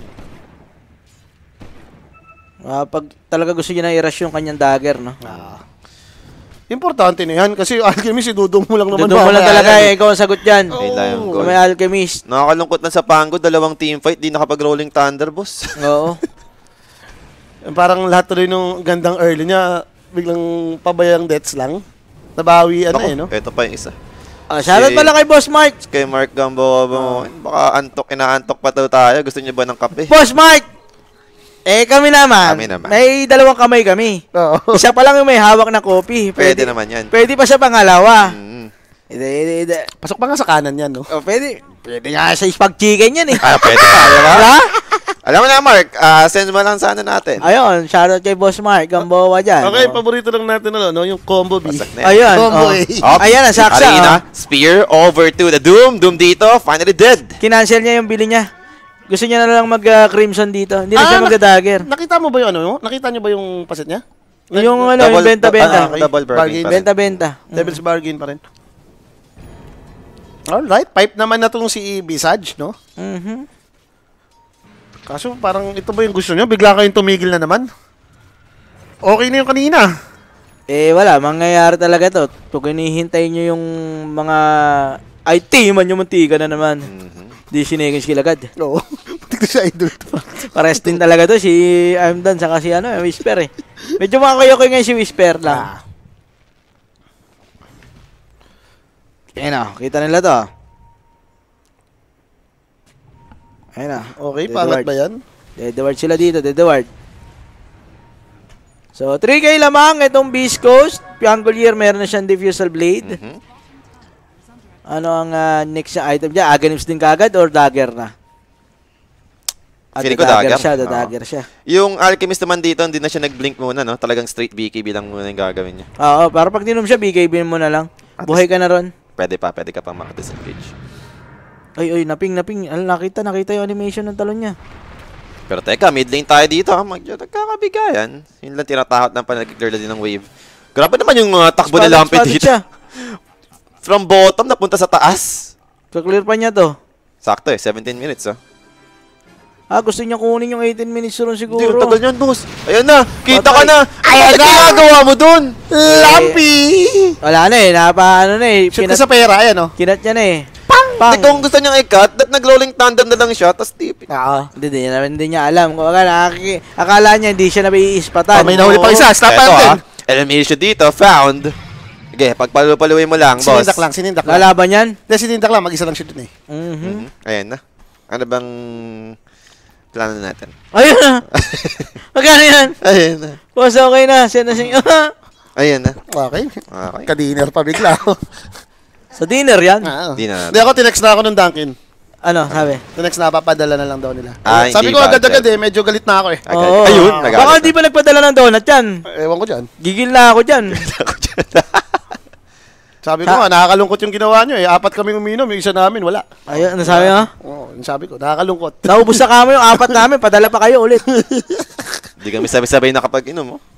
Ah, pag talaga gusto niya na i-rush yung kanyang dagger, no? Ah. Importante na yan kasi yung alchemist, idudong mo lang naman. Doon mo lang mamaya talaga yan eh, ikaw ang sagot dyan. Oh. Ayun lang yung Kung goal. may alchemist. Nakakalungkot na sa Pango, dalawang teamfight, di nakapag-rolling thunder, boss. Oo. Parang lahat tuloy nung gandang early niya, biglang pabayang deaths lang. Nabawi, ano Naku, eh, no? Ito pa yung isa. Ah, shoutout pala kay Boss Mark. Kay Mark Gamboa, baka antok, inaantok pa daw tayo. Gusto niyo ba ng kape? Boss Mark! Eh, kami naman. Kami naman. May dalawang kamay kami. Oo. Isa pa lang yung may hawak na kopi. Pwede naman yan. Pwede pa sa pangalawa. Mm. Ide, ide, ide. Pasok pa nga sa kanan yan, no? Oh, pwede. Pwede nga sa spag chicken yan eh. Ah, pwede pa, di ba? Wala? Alam mo na, Mark, ah, send mo lang sana natin. Ayun, shoutout kay Boss Mark, Gamboa dyan. Okay, oh. paborito lang natin ano, no? Yung combo B. Basak na yan. Ayun, Combo oh. A. Up. Ayan, ang saksa. Arena, oh. spear over to the Doom. Doom dito, finally dead. Kinancel niya yung bili niya. Gusto niya na lang mag-crimson dito. Hindi na siya nak- magda-dagger. Nakita mo ba yung ano? Nakita niyo ba yung paset niya? Yung ano, yung benta-benta. ah, double bargain. Bargain. pa rin. Benta-benta. Devil's Bargain pa rin. Alright, pipe naman na tong si Visage, no? Mhm. Kaso parang ito ba yung gusto nyo? Bigla kayong tumigil na naman. Okay na yung kanina. Eh, wala. Mangyayari talaga to. Kung hinihintay nyo yung mga I T, man yung muntika na naman. Mhm. Di sinigin skill agad. Oo. Putik na siya idol. Pares din talaga to. Si I'm done saka si ano, Whisper eh. Medyo makakuyo-kuyo ngayon si Whisper lang. Ah. Ayan na. Kita nila to. Ayan na. Okay, Dead pangat ward. ba yan? Dead ward sila dito. Dead ward. So, three K lamang itong Beast Coast. Piangolier, meron na siyang Diffusal Blade. Mhm. Ano ang ah, next na item niya? Aghanim's din kagad or dagger na? At Feeling ko dagger dagger. siya, Oo. dagger siya. Yung Alchemist naman dito, hindi na siya nag-blink muna, no? Talagang straight B K B lang muna yung gagawin niya. Oo, para pag dinom siya, B K B mo na lang. Buhay ka na ron. Pwede pa, pwede ka pa maka-disengage. Ay, ay, naping, naping. Ano, nakita, nakita yung animation ng talon niya. Pero teka, mid lane tayo dito, ha? Mag nagkakabigayan. Yun lang tinatakot ng panag-clear din ng wave. Grabe naman yung uh, takbo ni Spotted, Lampe spotted dito. siya. From bottom, napunta sa taas. Ka-clear pa niya to. Sakto eh, seventeen minutes, oh. Ah, gusto niya kunin yung eighteen minutes ron Hindi, siguro. ang tagal niyan, boss. Ayan na, kita Patay. ka na. Ayan na, ginagawa mo dun. Lampi! Wala na eh, napa ano na eh. Shoot Kinat, ka sa pera, ayan oh. kinat niya na eh. Pang! Hindi, kung gusto niyang i-cut, that nag-rolling tandem na lang siya, tapos tip. Oo. Hindi, hindi, naman- hindi niya alam. Kung akala, nakaki- akala niya hindi siya nabaiispatan. Oh, may nahuli pa isa, stop Eto, natin. ah, elimination dito, found. Sige, pagpalupaluin mo lang, boss. Sinindak lang, sinindak lang. Lalaban yan? Hindi, sinindak lang, mag-isa lang siya dun eh. Mhm. Mhm. Ayan na. Ano bang plano natin? Ayun na. Magkano yan? Ayan na. Boss, okay na. Send na siya. Ayan na. Okay. Okay. Ka-dinner pa bigla. Sa dinner yan? Ah, Di na. Hindi ako, tinext na ako ng Dunkin. Ano, sabi? Tinext na, papadala na lang daw nila. Ah, Sabi hindi ko ba, agad-agad Ted? eh, medyo galit na ako eh. Agad. Oo. Ayun, Baka nagalit di pa nagpadala ng donut yan. Ewan ko dyan. Gigil na ako dyan. Sabi ko Ha? nga, nakakalungkot yung ginawa nyo eh. Apat kami uminom, yung isa namin, wala. Ayun, ano sabi mo? Oo, yung sabi ko, nakakalungkot. Naubos na kamo yung apat namin. Padala pa kayo ulit. Hindi kami sabay-sabay nakapag-inom, oh.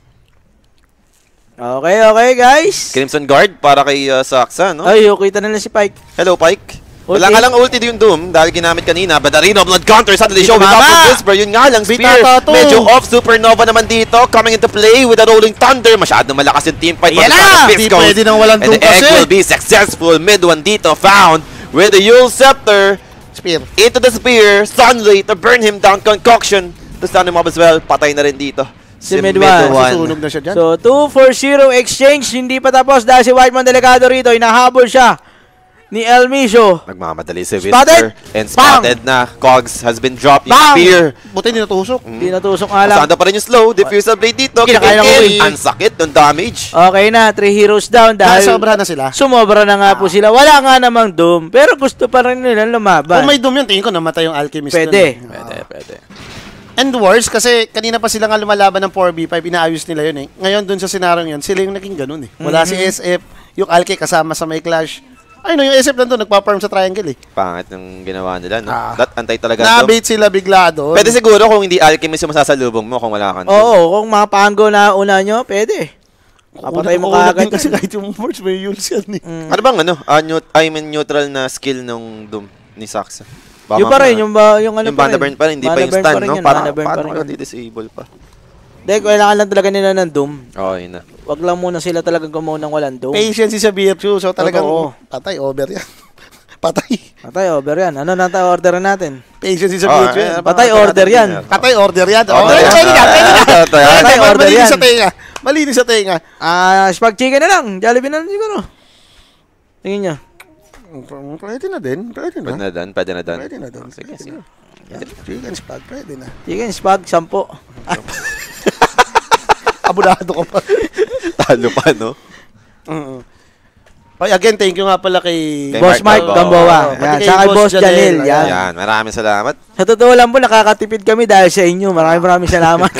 Okay, okay guys. Crimson Guard para kay uh, Saksa, no? Ay, okay, kita na lang si Pike. Hello, Pike. Wala Okay. nga lang ulti yung Doom dahil ginamit kanina. But Arena Blood Counter suddenly Dito showing up mama! with Whisper. Yun nga lang, Spear. Bitata to. Medyo off. Supernova naman dito. Coming into play with a Rolling Thunder. Masyadong malakas yung team fight. Ayan from the na! side of Di Viscos. pwede nang walang And Doom the egg kasi. will be successful. Mid one dito found with the Yule Scepter. Spear. Into the Spear. Sunlight to burn him down. Concoction to stun him up as well. Patay na rin dito. Si mid one. Susunog na siya dyan. So, two for zero exchange. Hindi pa tapos dahil si Whiteman Delicado rito. Inahabol siya ni Elmiso. Nagmamadali si Spotted! Whisper. And Bang! spotted na. Cogs has been dropped. Yung Bang! Spear. Buti hindi natusok. Hindi natusok nga lang. Asanda pa rin yung slow. Diffusal blade dito. Kinakain Kick ako in. eh. Ang sakit ng damage. Okay na, three heroes down dahil Nakasobra na sila. sumobra na nga po sila. Wala nga namang Doom, pero gusto pa rin nila lumaban. Kung may Doom yun, tingin ko namatay yung Alchemist. Pwede. dun eh. Pwede, pwede. And worse, kasi kanina pa sila nga lumalaban ng four v five, inaayos nila yun eh. Ngayon dun sa senaryo yun, sila yung naging ganun eh. Wala si S F, yung Alke kasama sa may clash. Ay no, yung S F nandun, nagpa-farm sa triangle eh. Pangit yung ginawa nila, no? Ah. That antay talaga. Na-bait sila bigla doon. Pwede siguro kung hindi Alchemist yung masasalubong mo kung wala kang Oo, kung mga panggo na una nyo, pwede. Papatay mo Kukulat kaagad din kasi yan. kahit yung Forge may Yules yan eh. Mm. Ano bang ano? Uh, neut I mean neutral na skill nung Doom ni Saksa. Baka Yung pa rin, mamaya- yung, ba, yung ano yung pa rin. Mana Burn pa rin, hindi pa Mana yung burn stun, pa rin no? yun, Parang Mana burn pa paano rin ka yun. di-disable pa? Hindi, kailangan lang talaga nila ng Doom. Oo, yun na. Wag lang muna sila talagang gumawa ng walang Doom. Patience is a virtue, so talagang Totoo. patay, over yan. Patay. Patay, over yan. Ano na tayo orderin natin? Patience is a Oh, virtue. eh, yan. Patay, parang- order yan. Patay, order yan. Order Order yan. yan. Pwede na, pwede na. Ah, Patay, Patay, order malinis yan. sa tenga. Malinis sa tenga. Ah, spag chicken na lang. Jollibee na lang siguro. Tingin nyo. Pwede na din. Pwede Pwede na. na doon, pwede na doon. Pwede na doon. Sige, sige. Chicken spag, pwede na. Chicken, spag, sampo. Abunado ko pa. Talo pa, no? Oo. Oy, again, thank you nga pala kay... Kay Boss Mark Mark Gamboa. Gamboa. Pati Yan, kay sa kay Boss Boss Janel. Janel. Yan. Yan, maraming salamat. Sa totoo lang po, nakakatipid kami dahil sa inyo. Maraming maraming salamat.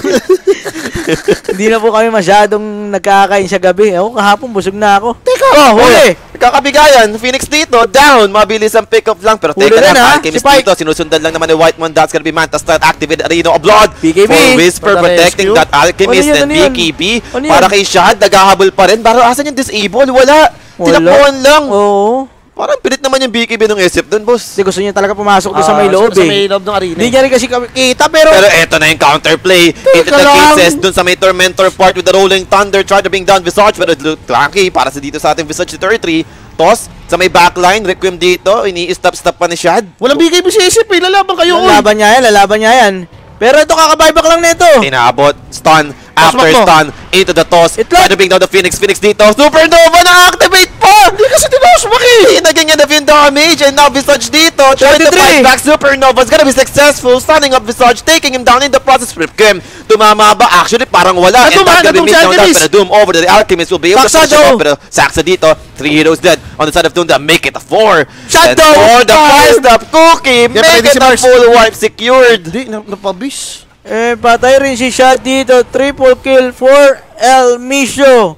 Hindi na po kami masyadong nagkakain sa gabi. Ako, kahapon, busog na ako. Teka, Oh, huli! Kakabigayan, Phoenix dito, down. Mabilis ang pick-up lang. Pero Huli teka rin, lang, ha? Alchemist Si Pike. dito. Sinusundan lang naman ni Whitemon. That's gonna be Manta Start. Activate Arena of Blood. B K B. For Whisper, For the protecting rescue. that Alchemist Ano yun, and ano yun? B K B. Ano Para yun? kay Shad, naghahabol pa rin. Pero asan yung disable? Wala. Wala. Tinakbuhan lang. Oo. Parang pilit naman yung B K B ng S F dun, boss. Kasi gusto niya talaga pumasok doon sa Ah, may loob Sa eh. may loob ng arena. Hindi niya rin kasi kami kita pero... Pero eto na yung counterplay. Into the lang. cases dun sa may Tormentor part with the Rolling Thunder. Try to bring down Visage, pero it looked lucky para sa dito sa ating Visage thirty-three. Toss sa may backline. Requiem dito. Ini-stop-stop pa ni Shad. Walang bigay mo si S F, eh. Lalaban kayo, oy. Lalaban niya yan, lalaban niya yan. Pero ito kakabuyback lang nito. Inaabot. Stun. After mo. stun. Into the toss. Itlog. Try to bring down the Phoenix. Phoenix dito. Supernova na-activate pa! Hindi kasi tinosmak eh. Naging enough yung damage. And now Visage dito. Trying to thirty-three. fight back. Supernova's gonna be successful. Stunning up Visage. Taking him down in the process. Ripkem. Tumama ba? Actually, parang wala. Nadum, And that's ha? gonna be Nadum missed si down that. Alchemist. Pero Doom over to the Alchemist will be able to Saksa, finish it Joe. off. Pero Saksa dito. Three heroes dead. On the side of Doom, that make it a four. Shut And down. for the Five. first up cookie. Yeah, Make pwede it si a Mars. full wipe secured. Hindi, na- napabis. Eh, patay rin si Shad dito. Triple kill for El Misho.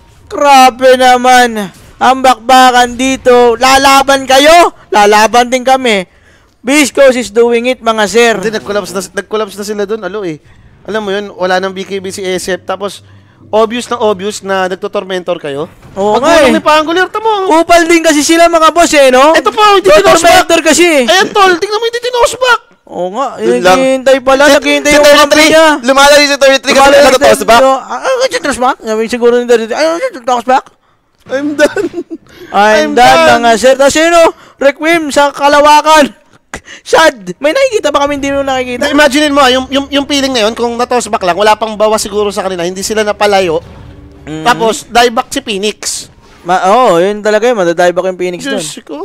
Grabe naman. Ang bakbakan dito. Lalaban kayo? Lalaban din kami. Biscos is doing it, mga sir. Hindi, nag-collapse na, nag-collapse na sila doon. Alo eh. Alam mo yun, wala nang B K B si S F. Tapos, obvious na obvious na nagtotormentor kayo. Oo nga Pagkulong eh. ni Pangulir, tamo. Upal din kasi sila, mga boss eh, no? Ito pa, hindi tinosback. Tormentor kasi. Ayan, tol, tingnan mo hindi tinosback. Oo nga. Yun Yung lang. hihintay pala. Naghihintay yung kampi niya. Lumalayo si thirty-three kasi Lumalabas nasa toss din back. dito. Ah, ah, yung toss back? Sabi siguro ni thirty-three. Ay, yung toss back? I'm done. I'm I'm done, done. mga sir. Tapos yun, oh, Requiem sa Kalawakan. Shad. May nakikita ba kami hindi mo nakikita? Imagine mo, ah, yung, yung, yung feeling na yun, kung na-tossback lang, wala pang bawas siguro sa kanila, hindi sila napalayo. Mhm. Tapos, dive back si Phoenix. Ma Oo, oh, yun talaga yun. Madadive back yung Phoenix doon. Diyos ko.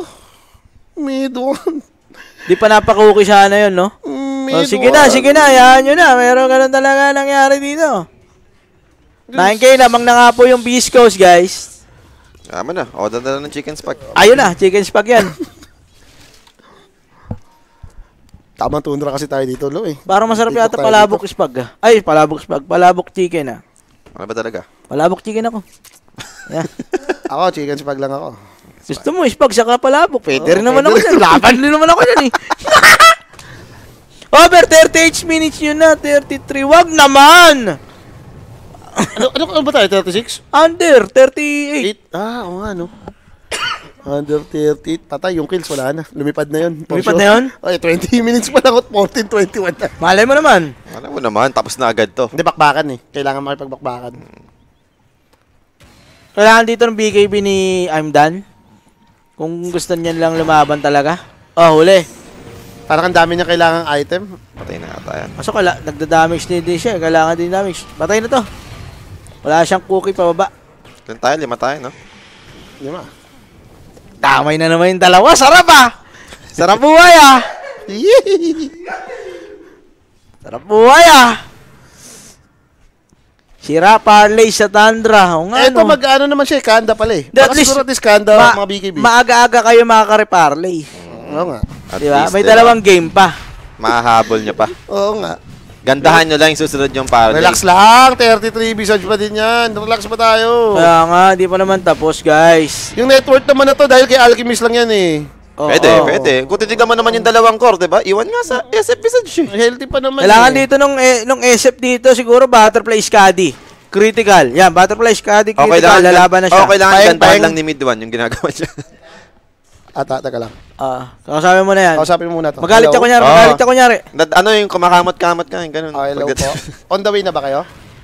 Mid one. Di pa napakuki sana yun, no? Mid Oh, sige na, sige na. Yan yun na. Meron ganun talaga nangyari dito. nine K lamang na nga po yung Beast Coast, guys. Tama na. Order na lang ng chicken spag. Ayun na, chicken spag yan. Tamang tundra kasi tayo dito, lo eh. Parang masarap Dito yata tayo palabok spag. ah. Ay, palabok spag. Palabok chicken, ah. Ano ba talaga? Palabok chicken ako. Yeah. Ako, chicken spag lang ako. Gusto mo, spag saka palabok. Pwede Oo, rin naman pwede ako dyan. Laban din naman ako dyan, eh. Over thirty-eight minutes yun na. thirty-three. Wag naman! Ano, ano, ano ba tayo? thirty-six? Under thirty-eight. eight? Ah, oo nga, no. Under thirty, patay yung kills, wala na. Lumipad na yun. For Lumipad sure. na yun? Ay, twenty minutes pa lang at fourteen twenty-one na. Malay mo naman. Alam mo naman, tapos na agad to. Hindi, bakbakan eh. Kailangan makipagbakbakan. Kailangan dito ng B K B ni I'm done. Kung gusto niyan lang lumaban talaga. Oh, huli. Parang ang dami niya kailangang item. Patay na ata yan. Kaso kala, nagda-damage din din siya. Kailangan din damage. Patay na to. Wala siyang cookie pababa. Ilan tayo? Lima tayo, no? Di ba? Damay na naman yung dalawa. Sarap ah! Sarap buhay ah! Sarap buhay ah! Sira parlay sa Tundra. O nga, Eto, no? mag-ano naman siya, Kanda pala eh. At Baka least, siguro at least Kanda, ma- mga B K B. maaga-aga kayo makakare-parlay. Oo nga. At Di ba? least, May diba? dalawang game pa. Mahahabol niya pa. Oo nga. Gandahan nyo lang yung susunod yung parlay. Relax lang, thirty-three Visage pa din yan. Relax pa tayo. Kaya nga, di pa naman tapos, guys. Yung network naman na to, dahil kay Alchemist lang yan eh. Oo, Pwede, oo. pwede. Kung titignan mo naman yung dalawang core, diba? Iwan nga sa S F Visage eh. Healthy pa naman Kailangan eh. dito nung, eh, nung S F dito, siguro Butterfly Scuddy. Critical. Yan, Butterfly Scuddy, critical. Okay lang, lalaban na siya. okay lang, Pahing, gandahan pahing. lang ni mid one yung ginagawa niya. Ata, taka lang. Ah, kakasabi mo na yan. Kausapin mo muna to. Magalit Hello? siya kunyari, Oo. magalit siya kunyari. Nad, ano yung kumakamot-kamot ka, yung ganun. Ah, hello Pagdat- po. On the way na ba kayo?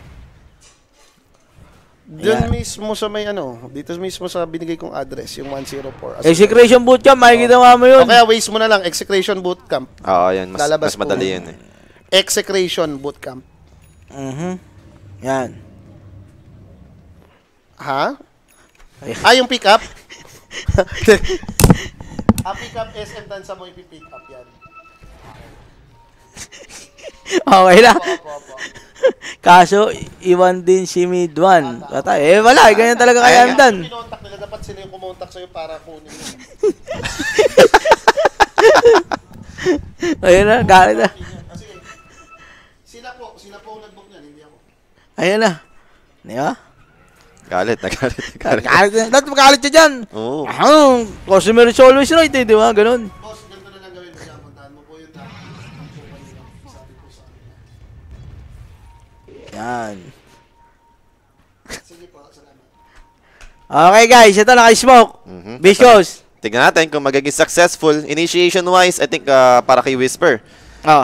Doon Ayan. mismo sa may ano, dito mismo sa binigay kong address, yung one oh four. As- Execration Bootcamp, makikita mo O yun. kaya waste mo na lang, Execration Bootcamp. Oo, yan. Mas, Lalabas mas madali po. yan eh. Execration Bootcamp. Mhm. Yan. Ha? Ay. Ah, yung pick up? Ah, pick up S M dan sa mo ipi-pick up yan. Okay na. Opo, opo. Kaso, iwan din si Mid one. Patay. Eh, wala. Ganyan talaga kaya Kaya I'm done. pinontak nila, dapat sila yung kumontak sa'yo para kunin mo. Ayun na, galit na. Ah, sige. Sila po, sila po ang nag-book niyan, hindi ako. Ayun na. Di ba? Galit na galit. na galit. Galit na. Dapat magalit siya dyan. Oo. Ah, customer is always right eh, di ba? Ganun. Boss, ganito na lang gawin mo siya. Puntahan mo po yun na. Sabi ko sa akin. Yan. Sige po, salamat. Okay guys, ito naka-smoke. Mhm. Biscos. Tignan natin kung magiging successful. Initiation-wise, I think uh, para kay Whisper. Oh.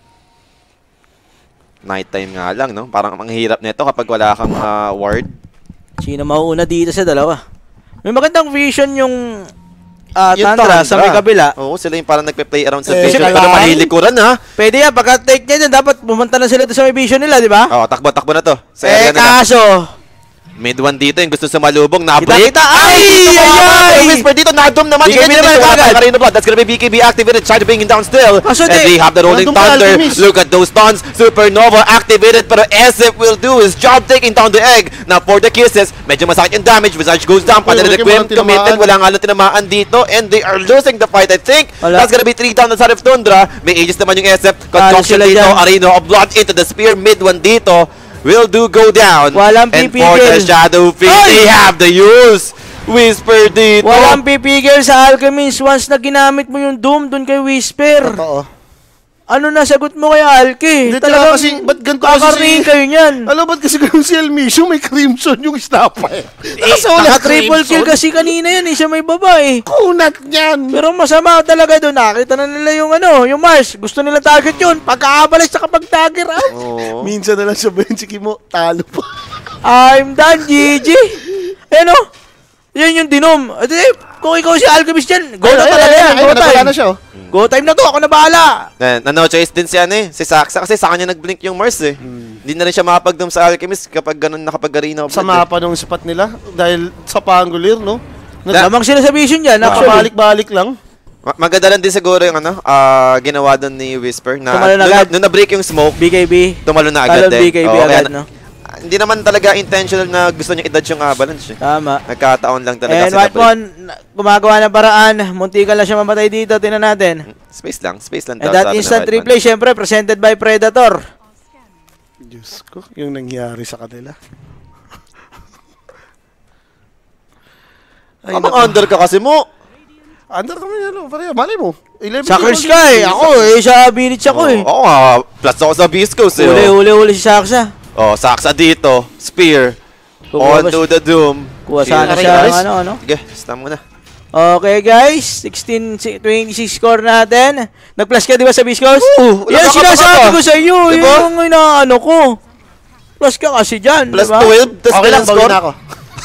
Nighttime nga lang, no? Parang ang hirap nito kapag wala kang uh, ward. Sino mauuna dito sa dalawa? May magandang vision yung uh, Yung Tundra sa may kabila. Oo, sila yung parang nagpe-play around sa Eh, vision. sila Pero lang. malilikuran, ha? Pwede yan, pagka-take niya dyan, dapat pumunta na sila doon sa may vision nila, di ba? Oo, takbo-takbo na to. Sa Eh, area nila. kaso, Mid one dito yung gusto sumalubong. Na-break. Kita, kita. Ay! Ay! Ay! Whisper dito. Na-dom naman. B K B Ganyan naman dito. Wala agad. pa Karina Blood. That's gonna be B K B activated. Trying to bring him down still. Kaso And di- they have the Rolling Nandun pa Thunder. Alchemist. Look at those stuns. Supernova activated. Pero S F will do his job taking down the egg. Now for the kisses. Medyo masakit yung damage. Visage goes down. Uy, Panel wala Requiem tinamaan. committed. Wala nga lang tinamaan dito. And they are losing the fight, I think. Wala. That's gonna be three down on Sarif Tundra. May Aegis naman yung S F. Talo Concoction sila dito. dyan. Arena of Blood into the spear. Mid one dito. Will do go down. Walang And pipigil. for the Shadow Fiend, Ay! they have the use. Whisper dito. walang pipigil sa Alchemist once na ginamit mo yung Doom dun kay Whisper. Totoo. Ano na sagot mo kay Alki? Hindi, tsaka kasi, ba't ganito kasi kakariin si- kayo niyan. Alam ba't kasi ganun si Elmisio, may crimson yung snapper. Kasi wala Naka-triple kill crimson. kasi kanina yan, eh, siya may babae. Kunat niyan. Pero masama talaga doon. Nakita na nila yung ano, yung Mars. Gusto nila target yun. Pagkakabalis sa kapag dagger out. Oo. Minsan na lang siya bench mo, talo pa. I'm done, G G. Ano? Yan yung dinom. Ate, kung ikaw si Alchemist dyan, go na talaga yan. Go Ayun, wala time. na siya. oh. Go time na to. Ako na bahala. Na, na no choice din si ano eh, si Saksa kasi sa kanya nag-blink yung Mars eh. Hindi na rin siya makapag-dum sa Alchemist kapag ganun nakapag-arena of Sa Blood, eh. mapa nung spot nila, dahil sa Pangulir, no? Da- Lamang sila sa vision dyan, actually. Nakabalik-balik lang. Ma- maganda lang din siguro yung ano, ah, ginawa doon ni Whisper na Tumalon nung, agad. na, nung na-break yung smoke, B K B. tumalo na agad Talon eh. B K B Oo, kaya agad, na- no? ah, hindi naman talaga intentional na gusto niya i-dodge yung avalanche eh. Tama. Nagkataon lang talaga And si Whitemon, gumagawa ng paraan. Muntikan lang siya mamatay dito. Tingnan natin. Space lang, space lang. And daw, that sabi ng instant Whitemon. replay, syempre, presented by Predator. Diyos ko, yung nangyari sa kanila. Ay, Amang naku. under ka kasi mo. Under kami, ano, pare, malay mo. eleven Sa kills Sky, lang. ako eh, sa village ako eh. Oo nga, plus ako sa Beast Coast eh. Uli, oh. uli, uli si Saksa. Oh, Saksa dito, Spear, Kukuha on ba to siya- the Doom. Kuha Shield. sana Aray, siya aray. ng ano, ano. Sige, stop muna. Okay guys, sixteen twenty-six score natin. Nag-plus ka di ba sa Biscos? Oo, Yan nakakapaka sinasabi ka. ko sa iyo, Diba? yun yung inaano ko. Plus ka kasi dyan, Plus diba? twelve, tas Okay lang, score. bawin na ako.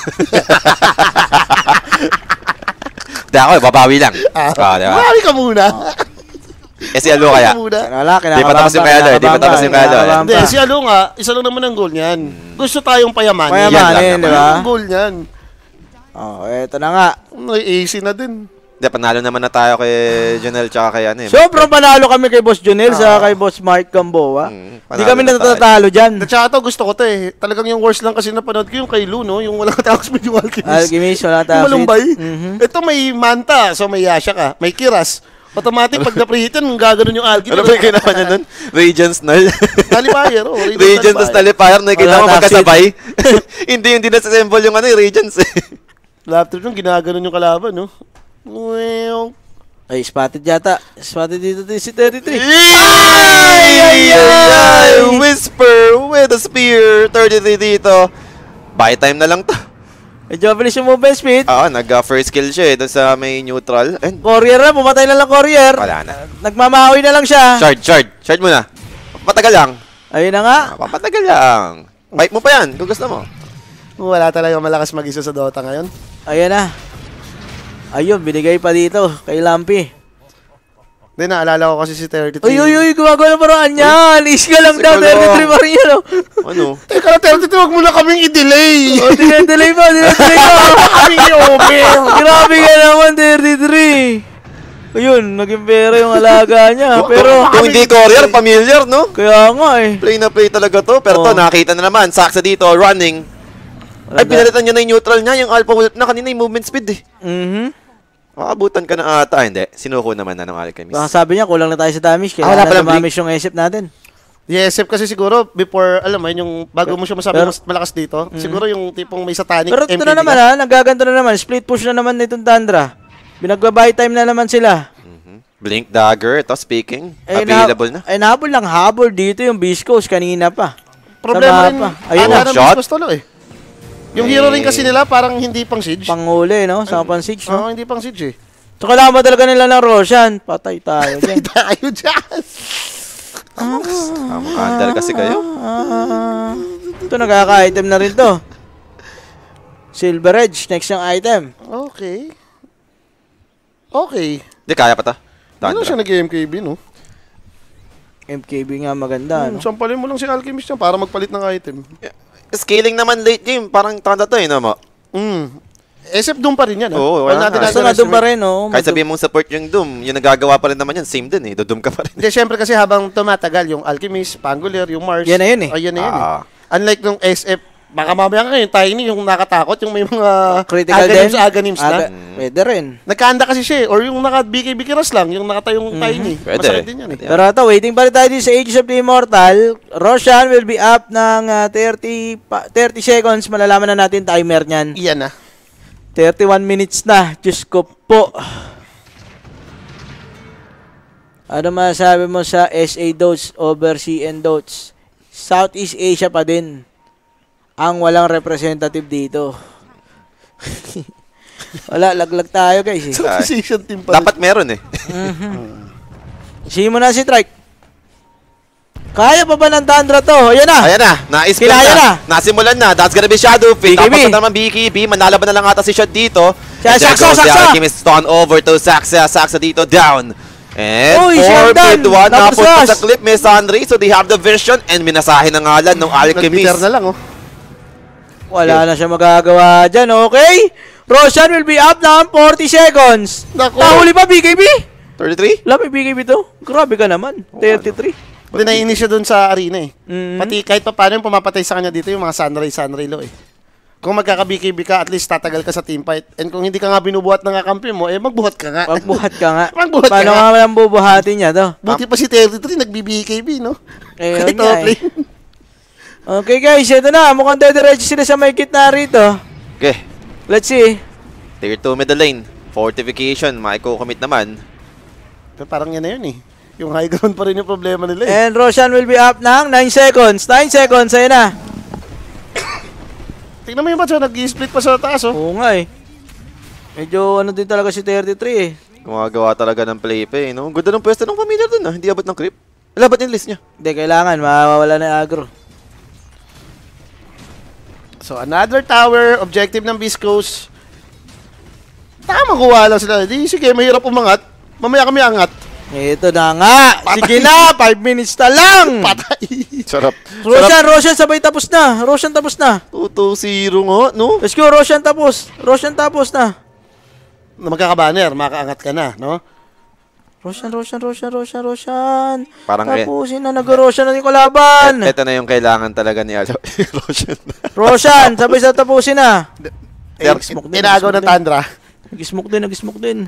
Di ako, babawi lang. Ah, Ah, di ba? Marami ka muna. Eh, si Alo kaya. Marami ka muna. Wala, Di pa tapos yung Kayalo, eh. Di pa tapos yung Kayalo, eh. Hindi, si Alo nga, isa lang naman ang goal niyan. Gusto tayong payamanin. Payamanin, Yan lang di Ano ba? ang goal niyan? Oh, eto na nga. May A C na din. Di, panalo naman na tayo kay Janelle tsaka kay ano eh. Sobrang panalo kami kay Boss Jonel sa kay Boss Mark Gamboa. Mm, Hindi panalo kami na tayo. natatalo dyan. At saka ito, gusto ko to eh. Talagang yung worst lang kasi napanood ko yung kay Lu, no? Yung walang katapos med yung Alchemist. Alchemist, wala Yung tayo. malumbay. Mhm. Ito may Manta, so may Yasha ka. May Kiras. Automatic, pag na-preheat yan, gaganon yung Alchemist. Ano ba yung ginawa niya nun? Radiance Null. Nullifier, oh. Radiance tas Nullifier, nakikita Wala mo na, magkasabay. Hindi yung dinasassemble yung ano, yung Radiance eh. Laptop yung ginaganon yung kalaban, no? Well, Ay, spotted yata. Spotted dito din si thirty-three. Ay, ay, ay! Whisper with a spear. thirty-three dito. Buy time na lang to. Medyo mabilis yung movement speed. Ah, nag-first kill siya eh, doon sa may neutral. And Courier na, pumatay na lang Courier. wala na. Nagmamawi na lang siya. Shard, shard. Shard muna. Matagal lang. Ayun na nga. Ah, papatagal lang. Bite mo pa yan kung gusto mo. wala talaga malakas mag-isa sa Dota ngayon. Ayun na. Ayun, binigay pa dito kay Lampy. Hindi, naalala ko kasi si thirty-three. Uy, uy, uy, gumagawa ng paraan niya. Alis ka lang Sige daw, lang. thirty-three pa rin yan. oh. Ano? Teka na, thirty-three, wag mo na kaming i-delay. O, dinadelay pa, dinadelay pa. kaming i-open. Grabe ka naman, thirty-three. Ayun, naging pera yung alaga niya. Pero, Kung hindi courier, familiar, no? kaya nga eh. Play na play talaga to. Pero to, Oh. nakita na naman. Saksa dito, running. Ay, pinalitan niya na yung neutral niya, yung Alpha Wolf na kanina yung movement speed eh. Mhm. Makabutan ka na ata. Hindi, sinuko naman na ng Alchemist. Baka sabi niya, kulang na tayo sa damage. Ah, wala Kailangan pala, na damage yung S F natin. The S F kasi siguro, before, alam mo yun, yung bago mo siya masabi Pero- mas malakas dito, siguro yung tipong may satanic Pero ito M P D na naman ka. ha, nagaganto na naman. Split push na naman nitong Tundra. Binagbabuy time na naman sila. Mhm. Blink Dagger, ito speaking. Eh, Available na. Ay, nahabol lang habol dito yung Viscos kanina pa. Problema Sa rin, mapa. ayun Ayun, na oh, ng shot. Viscos tolo eh. Yung hero rin kasi nila parang hindi pang siege. Panguli, no? Sa pang siege, Oo, no? hindi pang siege eh. So, kailangan ba talaga nila ng Roshan? Patay tayo dyan. Tayo dyan! Ang candle kasi kayo. Ah, ito, nagkaka-item na rin to. Silver Edge, next yung item. Okay. Okay. Hindi, kaya pa ta. Ano Tundra. siya nag-M K B, no? M K B nga maganda, Hmm, no? sampalin mo lang si Alchemist niya para magpalit ng item. Scaling naman late game, parang tanda to eh, no mo? Hmm. S F Doom pa rin yan, ha? Oo, Huwag wala natin nga. Basta na doon pa rin, no? Kahit sabihin mong support yung Doom, yung nagagawa pa rin naman yan, same din eh, dodum ka pa rin. Hindi, syempre kasi habang tumatagal, yung Alchemist, Pangolier, yung Mars. Yan na yun eh. Ay, yan na yun eh. Ah. Unlike nung S F, baka mamaya nga yung Tiny, yung nakatakot, yung may mga Critical agonims, din? agonims na. Aga- Pwede rin. Nagkanda kasi siya eh. Or yung naka-B K B kiras lang, yung nakatayong Tiny. Pwede. Masakit din yan eh. Pero ito, waiting pa rin tayo din sa Aegis of the Immortal. Roshan will be up ng ah, thirty, pa- thirty seconds. Malalaman na natin timer niyan. Iyan na. thirty-one minutes na. Diyos ko po. Ano masasabi mo sa S A Dots over C N Dots? Southeast Asia pa din ang walang representative dito. Wala, laglag tayo guys eh. Association team pa. Dapat meron eh. Sige mo na si Trike. Kaya pa ba ng Tundra to? Ayan na! Ayan na, nais Kinaya na. na. Nasimulan na. That's gonna be Shadowfiend. B K B. Tapos na naman B K B. Manlalaban na lang ata si Shad dito. Siya, And there Saksa, goes the Saksa. Alchemist on over to Saksa. Saksa dito down. And Uy, four Shandan. mid one. Tapos Napunta rush. sa clip. Miss Andre. So they have the vision. And minasahin ng ngalan ng Alchemist Alchemist. na lang oh. Wala na siya magagawa dyan, okay? Roshan will be up ng forty seconds. Naku. Nahuli pa B K B? thirty-three? Wala may B K B to? Grabe ka naman. thirty-three. Hindi, naiinis siya dun sa arena eh. Mhm. Pati kahit pa paano yung pumapatay sa kanya dito yung mga Sunray, Sunray low eh. Kung magkaka-B K B ka, at least tatagal ka sa teamfight. And kung hindi ka nga binubuhat ng kakampi mo, eh magbuhat ka nga. Magbuhat ka nga. Magbuhat ka Paano nga. nga walang bubuhatin niya to? Buti pa si thirty-three, nagbi-B K B, no? Eh, Kahit yun nga offlane. Okay guys, ito na. Mukhang dediretso sila sa may gitna rito. Okay. Let's see. Tier two middle lane. Fortification. Maiko-commit naman. Pero parang yan na yun eh. Yung high ground pa rin yung problema nila eh. And Roshan will be up ng nine seconds. nine seconds, ayun na. Tingnan mo yung match, nag-split pa sa taas oh. Oo nga eh. Medyo ano din talaga si thirty-three eh. Gumagawa talaga ng play pa eh. No? Ang ganda ng pwesto ng familiar dun ah. Hindi abot ng creep. Wala ba't yung list niya? Hindi, kailangan. Mawawala na yung agro. So another tower, objective ng Viscos. Tama kuha lang sila. Di sige, mahirap umangat. Mamaya kami angat. Ito na nga. Patay. Sige na, five minutes na lang. Patay. Sarap. Roshan, Roshan, sabay tapos na. Roshan tapos na. two two zero nga, no? Let's go, Roshan tapos. Roshan tapos na. Na magkakabanner, makaangat ka na, no? Roshan, Roshan, Roshan, Roshan, Roshan. Parang eh, Tapusin na, nag-Roshan na yung kalaban. ito na yung kailangan talaga ni Alo. Roshan. Roshan, sabay sa tapusin na. Eh, Nag-smoke din, Inagaw nag-smoke ng Tundra. Nag-smoke din, nag-smoke din.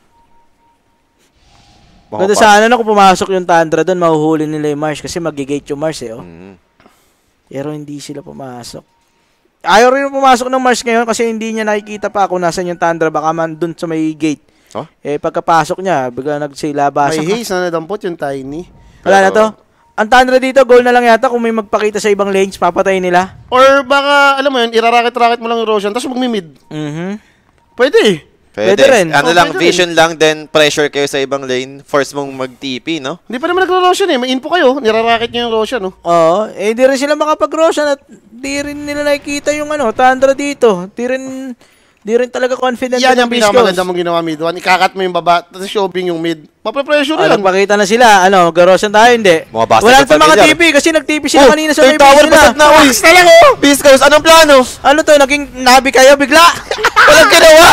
Mga Ganda pa- sana na kung pumasok yung Tundra doon, mahuhuli nila yung Mars kasi magigate yung Mars eh, oh. Mm. Pero hindi sila pumasok. Ayaw rin pumasok ng Mars ngayon kasi hindi niya nakikita pa kung nasan yung Tundra, baka man doon sa may gate. Oh? Eh, pagkapasok niya, bigla nagsilabasan. May haze na nadampot yung Tiny. Wala na to. Pero- Ang Tundra dito, goal na lang yata kung may magpakita sa ibang lanes, papatayin nila. Or baka, alam mo yun, irarakit-rakit mo lang yung Roshan, tapos magmi-mid. Mhm. Pwede eh. Pwede Pwede. rin. Ano Oh, lang, pwede vision lang, then pressure kayo sa ibang lane. Force mong mag-T P, no? Hindi pa naman nagro-Roshan eh. May info kayo, nirarakit nyo yung Roshan, no? Oo, eh di rin sila makapag-Roshan at di rin nila nakikita yung ano, Tundra dito. Di rin, di rin talaga confident. Yan ng yung Viscos. pinakamaganda mong ginawa mid one. Ikakat mo yung baba, tapos shopping yung mid. Mape-pressure Oh, yan. nagpakita na sila, ano, mag-Roshan tayo, hindi. Mga basta Wala yung pa mga familiar. T P kasi nag-T P sila kanina sa may third tower base nila. basag na, uy! Talaga oh! Viscos, anong plano? Ano to, naging nabi kayo bigla? Walang ginawa!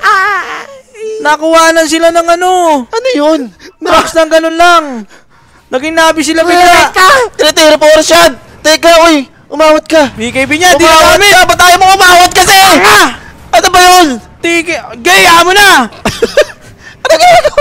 Nakuha sila ng ano, Ano yun? Max ng ganun lang. Naging nabi sila bigla. Teka! Tinitira po oras yan! Teka, uy! Umawat ka! B K B niya, di Umawat namin! ka! Ba't tayo mo umawat kasi? Ah! Ano ba yun? Tiki, gaya mo na! Ano ginagawa?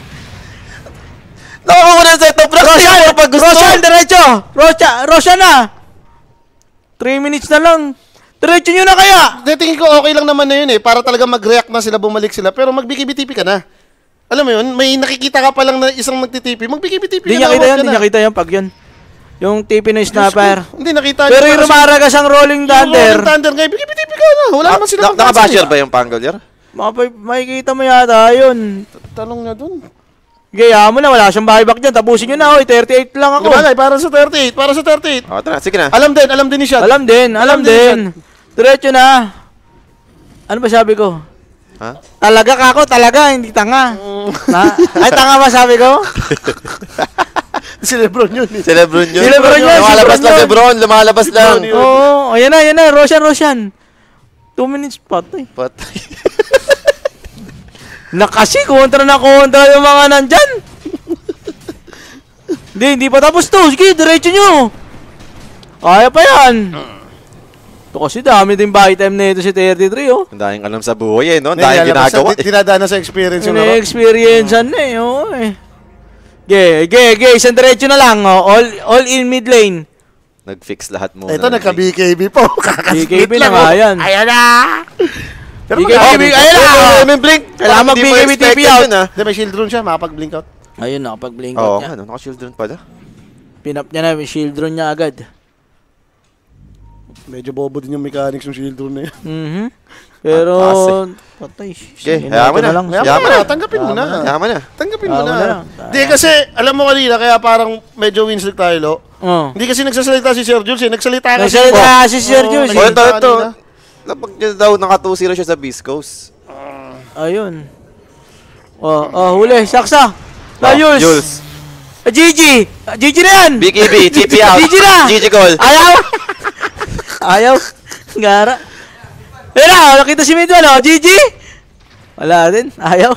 Nakuha ko na sa top rock. Roshan! Hindi ako pag gusto. Roshan, diretso! Roshan, Roshan na! three minutes na lang. Diretso nyo na kaya! Hindi, tingin ko okay lang naman na yun eh. Para talaga mag-react na sila, bumalik sila. Pero mag-B K B T P ka na. Alam mo yun, may nakikita ka pa lang na isang nagti-T P. Mag-B K B T P Di ka niya na. kita huwag yan, ka di na. niya kita yan pag yun. Yung T P na sniper. Hindi, nakita Pero niya yung para sa- rumaragas ang rolling Yung thunder. Rolling Thunder ngayon, B K B T P ka na. Wala naman sila. Na- Naka-basher ba yung Pangolier? Mapay, makikita mo yata yun. Tanong niya dun. Gaya mo na, wala siyang buyback dyan. Tapusin nyo na, oy. thirty-eight lang ako. Bagay, para sa thirty-eight. Para sa thirty-eight. O, tara, sige na. Alam din, alam din ni Shad. Alam din, alam, Alam din din. Diretso na. Ano ba sabi ko? Ha? Talaga ka ako, talaga, hindi tanga. Na, ay, tanga ba sabi ko? Si Lebron yun eh. Si Lebron yun. Si Lebron yun, si Lumalabas Lebron lang yun. si Lebron. Lumalabas lang. Lebron yun. Oo, oh, ayan na, ayan na. Roshan, Roshan. Two minutes patay. Patay. Na kasi, kontra na kontra yung mga nandyan. Hindi, hindi pa tapos to. Sige, diretso nyo. Kaya pa yan. Ito kasi dami din buy time na ito si thirty-three, oh. Ang daming alam sa buhay eh, no? Ang Hindi, daming alam mo, ginagawa. sa- di- Dinadana sa experience yung laro. Ina-experience na eh, oh eh. Ge, ge, ge, isang diretso na lang, oh. All, all in mid lane. Nag-fix lahat muna. Ito, nagka-B K B po. B K B Kakasplit na lang, nga oh. yan. Ayan na! Pero B K B, magkakablink ayan out. na! Oh, may blink. Kailangan mag-B K B T P out. ah. Hindi, may shield rune siya. Makapag-blink out. Ayun, nakapag-blink Oo, out niya. ano, naka-shield rune pala. Pinap niya na, may shield drone niya agad. Medyo bobo din yung mechanics ng shield rune na yan. Mhm. Pero, patay. Okay, Sige, hayaan mo ito na. lang. Yaman Yaman na, na. tanggapin mo na. Yaman na. Tanggapin mo Yaman na. na lang. Hindi kasi, alam mo kanina, kaya parang medyo winslick tayo, Lo. Oh. Hindi kasi nagsasalita si Sir Jules eh. Nagsalita kasi. Nagsalita si Sir Oo, Jules. O, ito, nagsalita ito. kanina. Lapag niya daw, naka two zero siya sa Beast Coast. Ayun. Oh, oh, huli. Saksa. Oh, Jules. Jules. Ah, G G. Ah, G G na yan. B K B, T P out. G G na. G G goal. Ayaw. Ayaw. Gara. Ayun na, nakita si Midwan, oh. G G. Wala din. Ayaw.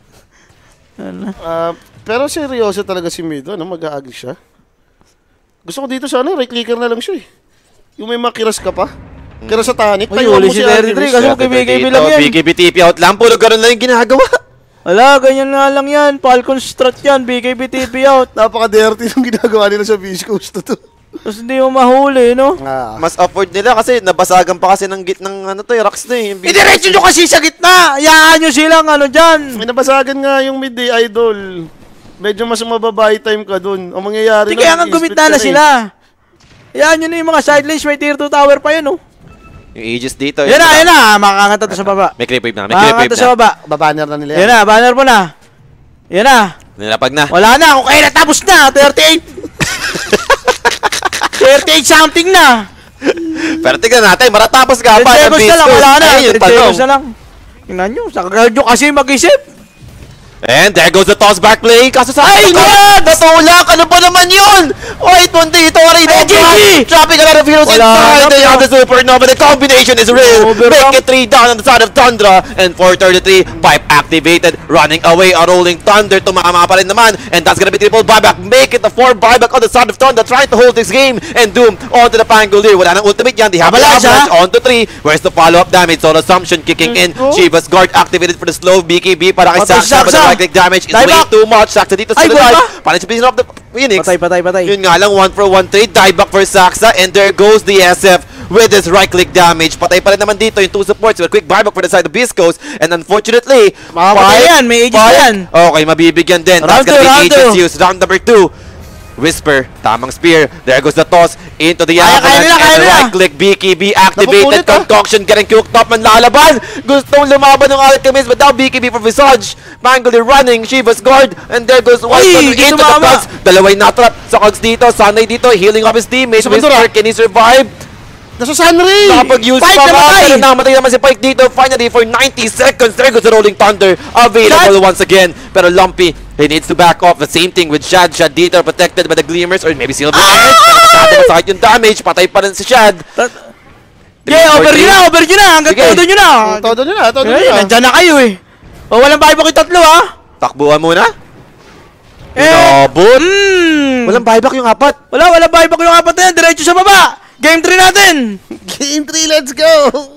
Ano? Ah, pero seryoso talaga si Mido, ano? Mag-aagi siya. Gusto ko dito sana, right clicker na lang siya eh. Yung may makiras ka pa. Kiras sa tanic, Uy, tayo huli mo si si thirty-three Alchemist. kasi mag-B K B lang yan. B K B T P out lang. Puro ganun lang yung ginagawa. Wala, ganyan nga lang yan. Falcon Strat yan. B K B T P out. Napaka-dirty ng ginagawa nila sa Beast Coast na to. Tapos hindi mo mahuli, no? Ah. Mas afford nila kasi nabasagan pa kasi ng git ng ano to, eh, rocks na eh. Idiretso nyo kasi sa gitna! Hayaan nyo silang ano dyan! May nabasagan nga yung mid eh, idol. Medyo mas mababay time ka dun. Ang mangyayari Hindi kaya nga gumita na sila. Hayaan nyo na yung mga sidelines. May tier two tower pa yun, oh. Yung Aegis dito. Yan na, yan na. Makakangata to sa baba. May creep wave na, may creep wave Makakangata sa na. baba. Babanner na nila Yan na, banner mo na. Yan na. Nilapag na. Wala na. Kung kaya natapos na. thirty-eight. thirty-eight something na. Pero tignan natin, maratapos ka ten pa. ng seconds na Beast lang. Coast. Wala na. Ayun yung ten tanong. seconds na lang. Tingnan nyo. Sa kagad nyo kasi mag-isip. And there goes the toss back play. Kaso sa Ay, God! Natulak! Ano ba naman yun? Wait, one day, ito rin. Ay, G G! Dropping a lot of heroes Wala inside. na They po. have the Supernova. The combination is real. Overrun. Make it three down on the side of Tundra. And four thirty-three, pipe activated. Running away, a rolling Thunder. Tumama pa rin naman. And that's gonna be triple buyback. Make it the four buyback on the side of Tundra. Trying to hold this game. And Doom onto the Pangolier. Wala nang ultimate yan. They have the Avalanche, avalanche ha? on to three. Where's the follow-up damage? Soul Assumption kicking in. Let's go. Shiva's Guard activated for the slow. B K B para kay Patay si Saksa. But the Saksa. right click damage is Dive way back. too much. Saksa dito sa Ay, the buwan dive. pa? Participation of the Phoenix. Patay, patay, patay. Yun nga lang, one for one trade. Dive back for Saksa. And there goes the S F with his right click damage. Patay pa rin naman dito yung two supports. With a quick buyback for the side of Beast Coast. And unfortunately, Makamatay five- yan, may Aegis five- yan. Okay, mabibigyan din. That's Round gonna two, be round Aegis two. use. Round number two. Whisper, tamang spear. There goes the toss into the Kaya, kaya avalanche. nila, kaya And the nila. right click, B K B activated. Napupunit, ah. Concoction getting cooked up. Man lalaban. Gustong lumaban ng Alchemist. But now B K B for Visage. Mangoli running. Shiva's Guard. And there goes White Uy, Thunder di into the tumama. Cogs. Dalaway natrap sa Cogs dito. Sanay dito. Healing up his teammates. Sa Bandura. Whisper, can he survive? Nasa Sunray! Nakapag-use Pike pa nga. namatay. Pero namatay naman si Pike dito. Finally, for ninety seconds, there goes the Rolling Thunder. Available once again. Pero Lumpy, he needs to back off. The same thing with Shad. Shad dito protected by the Glimmers or maybe Silver Damage. Pero masyado masakit yung damage. Patay pa rin si Shad. Yeah, over nyo na, over nyo na. Hanggang Sige. todo nyo na. Todo nyo na, todo nyo Eh, na. nandyan na kayo eh. O, walang buyback yung tatlo, ha? Takbuhan muna. Eh, Inabot. mm, Walang buyback yung apat. Wala, wala buyback yung apat na yan. Diretso sa baba. Game three natin! Game three, let's go!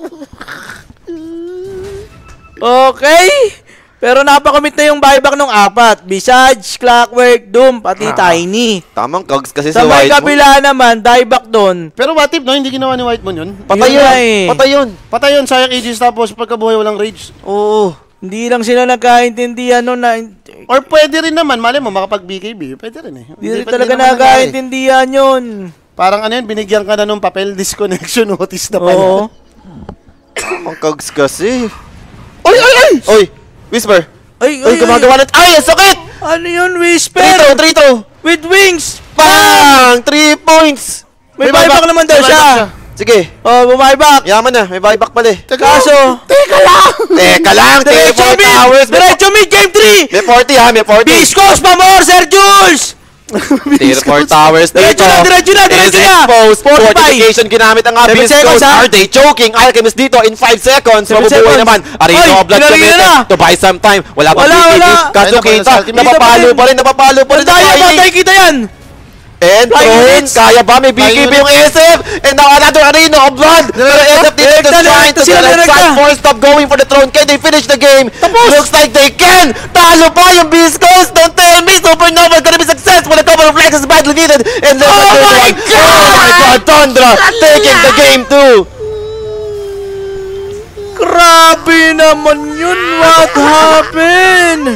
Okay. Pero napakomit na yung buyback ng apat. Visage, Clockwork, Doom, pati Ah. Tiny. Tamang cogs kasi Sa sa may White Moon. kabila naman, dieback doon. Pero what if, no? Hindi ginawa ni White Moon yun? Patay Yun yun. nga eh. Patay yun. Patay yun, sayang Aegis tapos pagkabuhay walang rage. Oo. Hindi lang sila nagkaintindihan no na Or pwede rin naman, mali mo, makapag-B K B. Pwede rin eh. hindi rin pa- talaga naman nangyari. nagkaintindihan yun. Parang ano yun, binigyan ka na nung papel, disconnection notice na pala. Oo. Tamang cogs kasi. Oy, oy, oy! Oy, Whisper. Ay, Oy, ay, gumagawa ay. na. Ay, ang sakit! Ano yun, three Whisper? throw, three throw. With wings! Bang! Three points. May buyback naman daw May siya. buyback siya. Sige. Oh, bumuyback. Yaman na. May buyback pala eh. Kaso, Teka lang! Teka lang. diretso Teka mid! towers. May Diretso mid, game three! may forty ha. May forty. Biscos pa more, Sir Jules! Tier four towers dito. Diretso na, diretso na, diretso Is na. exposed. forty-five. Fortification ginamit ang Seven Abyss seconds, Ghost. ha? Are they choking? Alchemist dito in five seconds. Seven Mabubuhay seconds. naman. Arino Ay, Blood pinalagyan committed na. to buy some time. Wala pang Wala, B K B. wala. Katsukita. Ay, naku, Napapalo pa rin. Napapalo pa rin. Daya, Fighting. patay kita yan! And Flying Throne, units. kaya ba? May B K B Flying yung S F. And now another Arena of Blood. Pero S F dito Direkta, is trying to direkta sila, the left direkta. side. Four stop going for the Throne. Can they finish the game? Looks like they can. Talo pa yung Beast Coast. Don't tell me. Supernova gonna be successful. A couple of flexes badly needed. And then Oh the third my one. Oh my God. Tundra taking the game too. Grabe naman yun! What happened?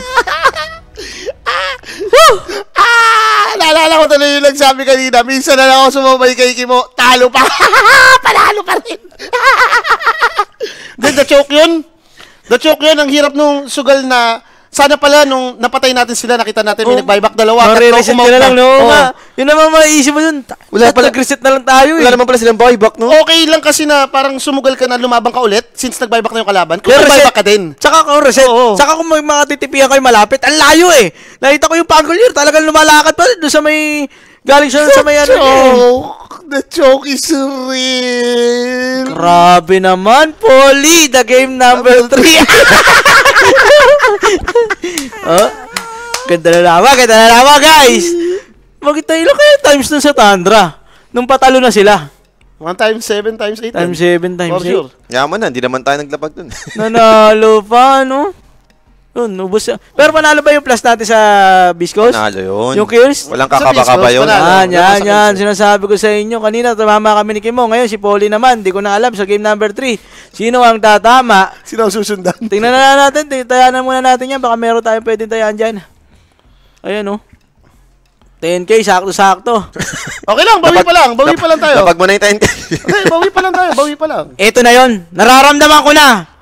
Ah! Naalala ko tuloy yung nagsabi kanina. Minsan na lang ako sumabay kay Kimo. Talo pa! Panalo pa rin! Then the choke yun. The choke yun. Ang hirap nung sugal na sana pala nung napatay natin sila, nakita natin may Oh. nag-buyback dalawa. Mare-reset tatlo, ka na lang, no? Oo. Nga. Yun naman maiisip mo dun. Wala Wala pala- Nag-reset na lang tayo eh. Wala naman pala silang buyback, no? Okay lang kasi na parang sumugal ka na lumabang ka ulit since nag-buyback na yung kalaban. Kung Pero nag-buyback reset- ka din. Tsaka kung reset, Oo. tsaka kung may mga titipihan kayo malapit, ang layo eh. Nakita ko yung Pangolier, talagang lumalakad pa doon sa may, galing siya sa may ano. eh. Choke! The choke is real! Grabe naman, Polly, the game number three. Oh, ganda na naman, ganda na naman, guys. Magkita ilan kaya times dun sa Tundra? Nung patalo na sila. One times seven times eight. Times seven, times For sure. eight. Yaman na. Hindi naman tayo naglapag dun. Nanalo pa, no? Yun, ubos. na- Pero panalo ba yung plus natin sa Biscos? Panalo yun. Yung kills? Walang Sa kakaba-kaba Beast yun. Coast, panalo. Yan, yan, Labas sa yan. kills. Sinasabi ko sa inyo. Kanina, tumama kami ni Kimo. Ngayon, si Polly naman. Di ko na alam sa game number three. Sino ang tatama? Sino ang susundan? Tingnan na natin. Ting- Tayanan muna natin yan. Baka meron tayong pwedeng tayaan dyan. Ayan, oh. ten K, sakto-sakto. Okay lang, bawi Dapat- pa lang. Bawi pa lang tayo. Lapag mo na yung ten K. Okay, bawi pa lang tayo. Bawi pa lang. Ito na yon. Nararamdaman ko na.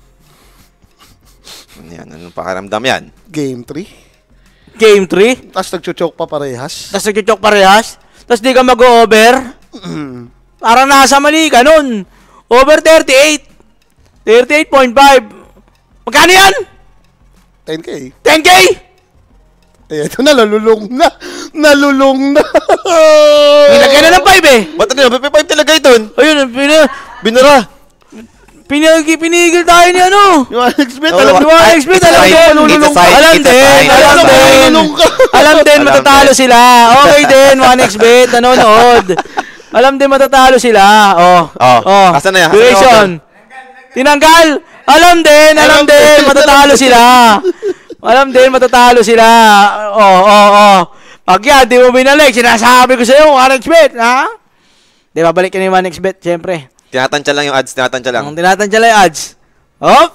Yan, anong pakaramdam yan? Game three. Game three. Tapos nag-choke pa parehas. Tapos nag-choke parehas. Tapos di ka mag-over. Parang nasa mali ka nun. Over thirty-eight. thirty-eight point five. Magkano yan? ten K. ten K? Eh, ito na, nalulong na. Nalulong na. Nilagyan na ng five eh. Ba't ano? May five talaga ito. Ayun, pina, Binura. pinag, pinigil tayo ni ano. Yung Alex Bet, Oh, alam Yung mo. Alex Smith, It's a alam sign. din. It's a Nululong sign. Alam It's a din. sign. Alam Alam mo, din. nululong ka. Alam din, Alam matatalo din. sila. Okay din, one x bet, nanonood. Alam din, matatalo sila. Oh. Oh. Asan na yan? Asan na Duration. Tinanggal. Alam din, alam Alam din, din. matatalo sila. Alam din, matatalo sila. Oh, oh, oh. Pag yan, di mo binalik, sinasabi ko sa'yo, one x bet, ha? Di, babalik ka na yung one x bet, syempre. Tinatansya lang yung ads. Tinatansya lang. Ang tinatansya lang yung ads. Oh!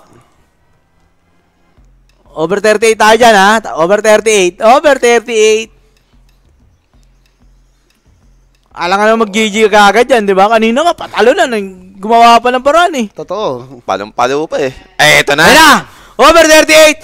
Over thirty-eight tayo dyan, ha? Over thirty-eight. Over thirty-eight. Alam ka na mag-G G ka agad yan, di ba? Kanina ka, patalo na. nang- Gumawa pa ng paraan, eh. Totoo. Palong-palo pa eh. Eh, ito na. Ayan na! Over thirty-eight!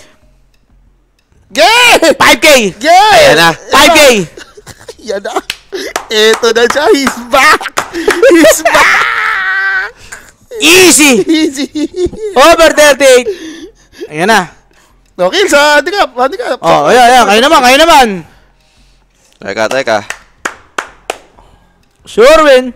Yeah! five K! Yeah! Ayan na. five K! Yan na. Ito na siya. He's back! He's back! Easy! Easy! Over thirty-eight! Ayan na. Okay, sa handicap. Handicap. Oh, ayan, ayan. Kayo naman, kayo naman. Teka, teka. Sure win.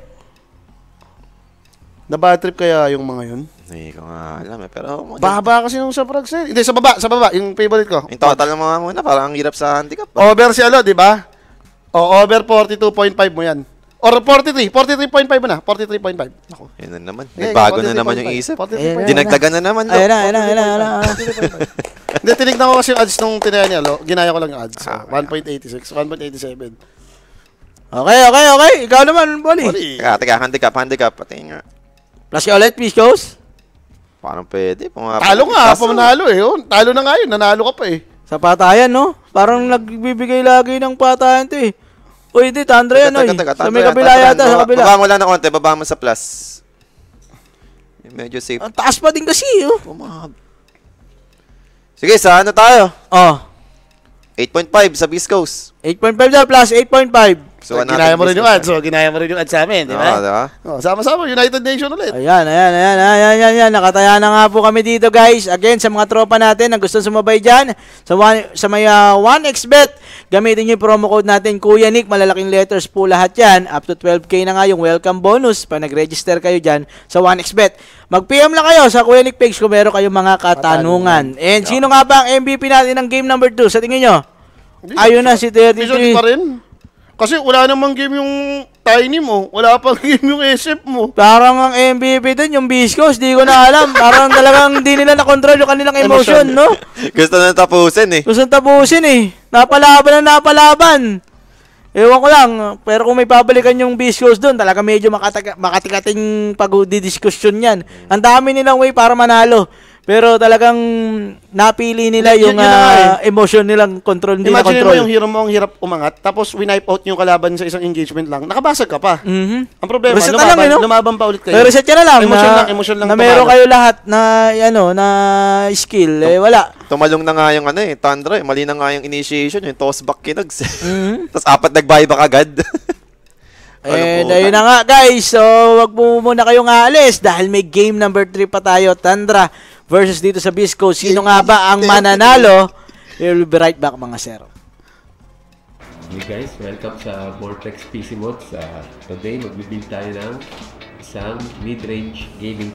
Na-bad trip kaya yung mga yun? Hindi ko nga alam eh. Pero Baba kasi nung sa Prague sale. Hindi, sa baba. Sa baba. Yung favorite ko. yung total ng mga muna, parang ang hirap sa handicap. Over si ano, di ba? O, over forty-two point five mo yan. Or forty-three. forty-three point five mo na. forty-three point five. Ako, yun na naman. Yeah, Nagbago na naman yung forty-three point five. isip. forty-three point five. Dinagdagan na naman. Ayun na, ayun na, ayun na, ayun na. Hindi, tinignan ko kasi yung ads nung tinaya niya, lo. Ginaya ko lang yung ads. So, Ah, one point eight six, one point eight seven. Okay, okay, okay. Ikaw naman, Bolly. Teka, teka, handicap, handicap. Pati nga. Plus ka ulit, please, Ghost. Parang pwede. Pumapag- Talo nga, Kaso, pamanalo eh. Oh. Talo na nga yun, nanalo ka pa eh. Sa patayan, no? Parang nagbibigay lagi ng patayan to eh. Uy, di, Tandra yan, oy. Teka, teka, Sa may Tandra, kabila Tandra, yata, sa baba- kabila. Baba mo lang na konti, baba mo sa plus. Medyo safe. Ang taas pa din kasi, oh. Bumab. Sige, sa ano tayo? Oh, eight point five sa Beast Coast. eight point five daw plus eight point five. So, ginaya mo rin yung ads. So, ginaya mo rin yung ads sa amin, di Oo, ba? diba? Oh, sama-sama, United Nation ulit. Ayan, ayan, ayan, ayan, ayan, ayan. Nakataya na nga po kami dito, guys. Again, sa mga tropa natin na gusto sumabay dyan, sa, one, sa may uh, one x bet, gamitin nyo yung promo code natin, Kuya Nick, malalaking letters po lahat yan. Up to twelve K na nga yung welcome bonus pa nag-register kayo dyan sa one x bet. Mag-P M lang kayo sa Kuya Nick page kung meron kayong mga katanungan. And sino nga ba ang M V P natin ng game number two? Sa tingin nyo? Ayun na, si Vision thirty-three. pa rin. Kasi wala namang game yung Tiny mo. Wala pang game yung S F mo. Parang ang M V P dun, yung Biscos, di ko na alam. Parang talagang di nila na-control yung kanilang emotion, no? Gusto na tapusin eh. Gusto tapusin eh. Napalaban na napalaban. Ewan ko lang. Pero kung may pabalikan yung Biscos dun, talaga medyo makataka- makatikating pag-discussion yan. Ang dami nilang way para manalo. Pero talagang napili nila Yun- yung yun na nga ah, emotion nilang control, hindi na Imagine mo control. yung hero mo ang hirap umangat, tapos winipe out yung kalaban sa isang engagement lang. Nakabasag ka pa. Mhm. Ang problema, Reset na lumaban, lang, eh, no? lumaban pa ulit kayo. Pero reset ka na lang. Emotion na, lang, emotion lang Na meron tumalo. kayo lahat na, ano, na skill. Eh, wala. Tumalong na nga yung ano eh, Tundra eh. Mali na nga yung initiation, yung toss back kinags. Mhm. Tapos apat nag-buyback agad. And ayun na nga guys, so wag po muna kayong aalis dahil may game number three pa tayo, Tundra versus dito sa Bisco. Sino nga ba ang mananalo? We'll be right back mga sir. Hey guys, welcome sa Vortex P C Mods. Uh, today, magbibuild tayo ng isang mid-range gaming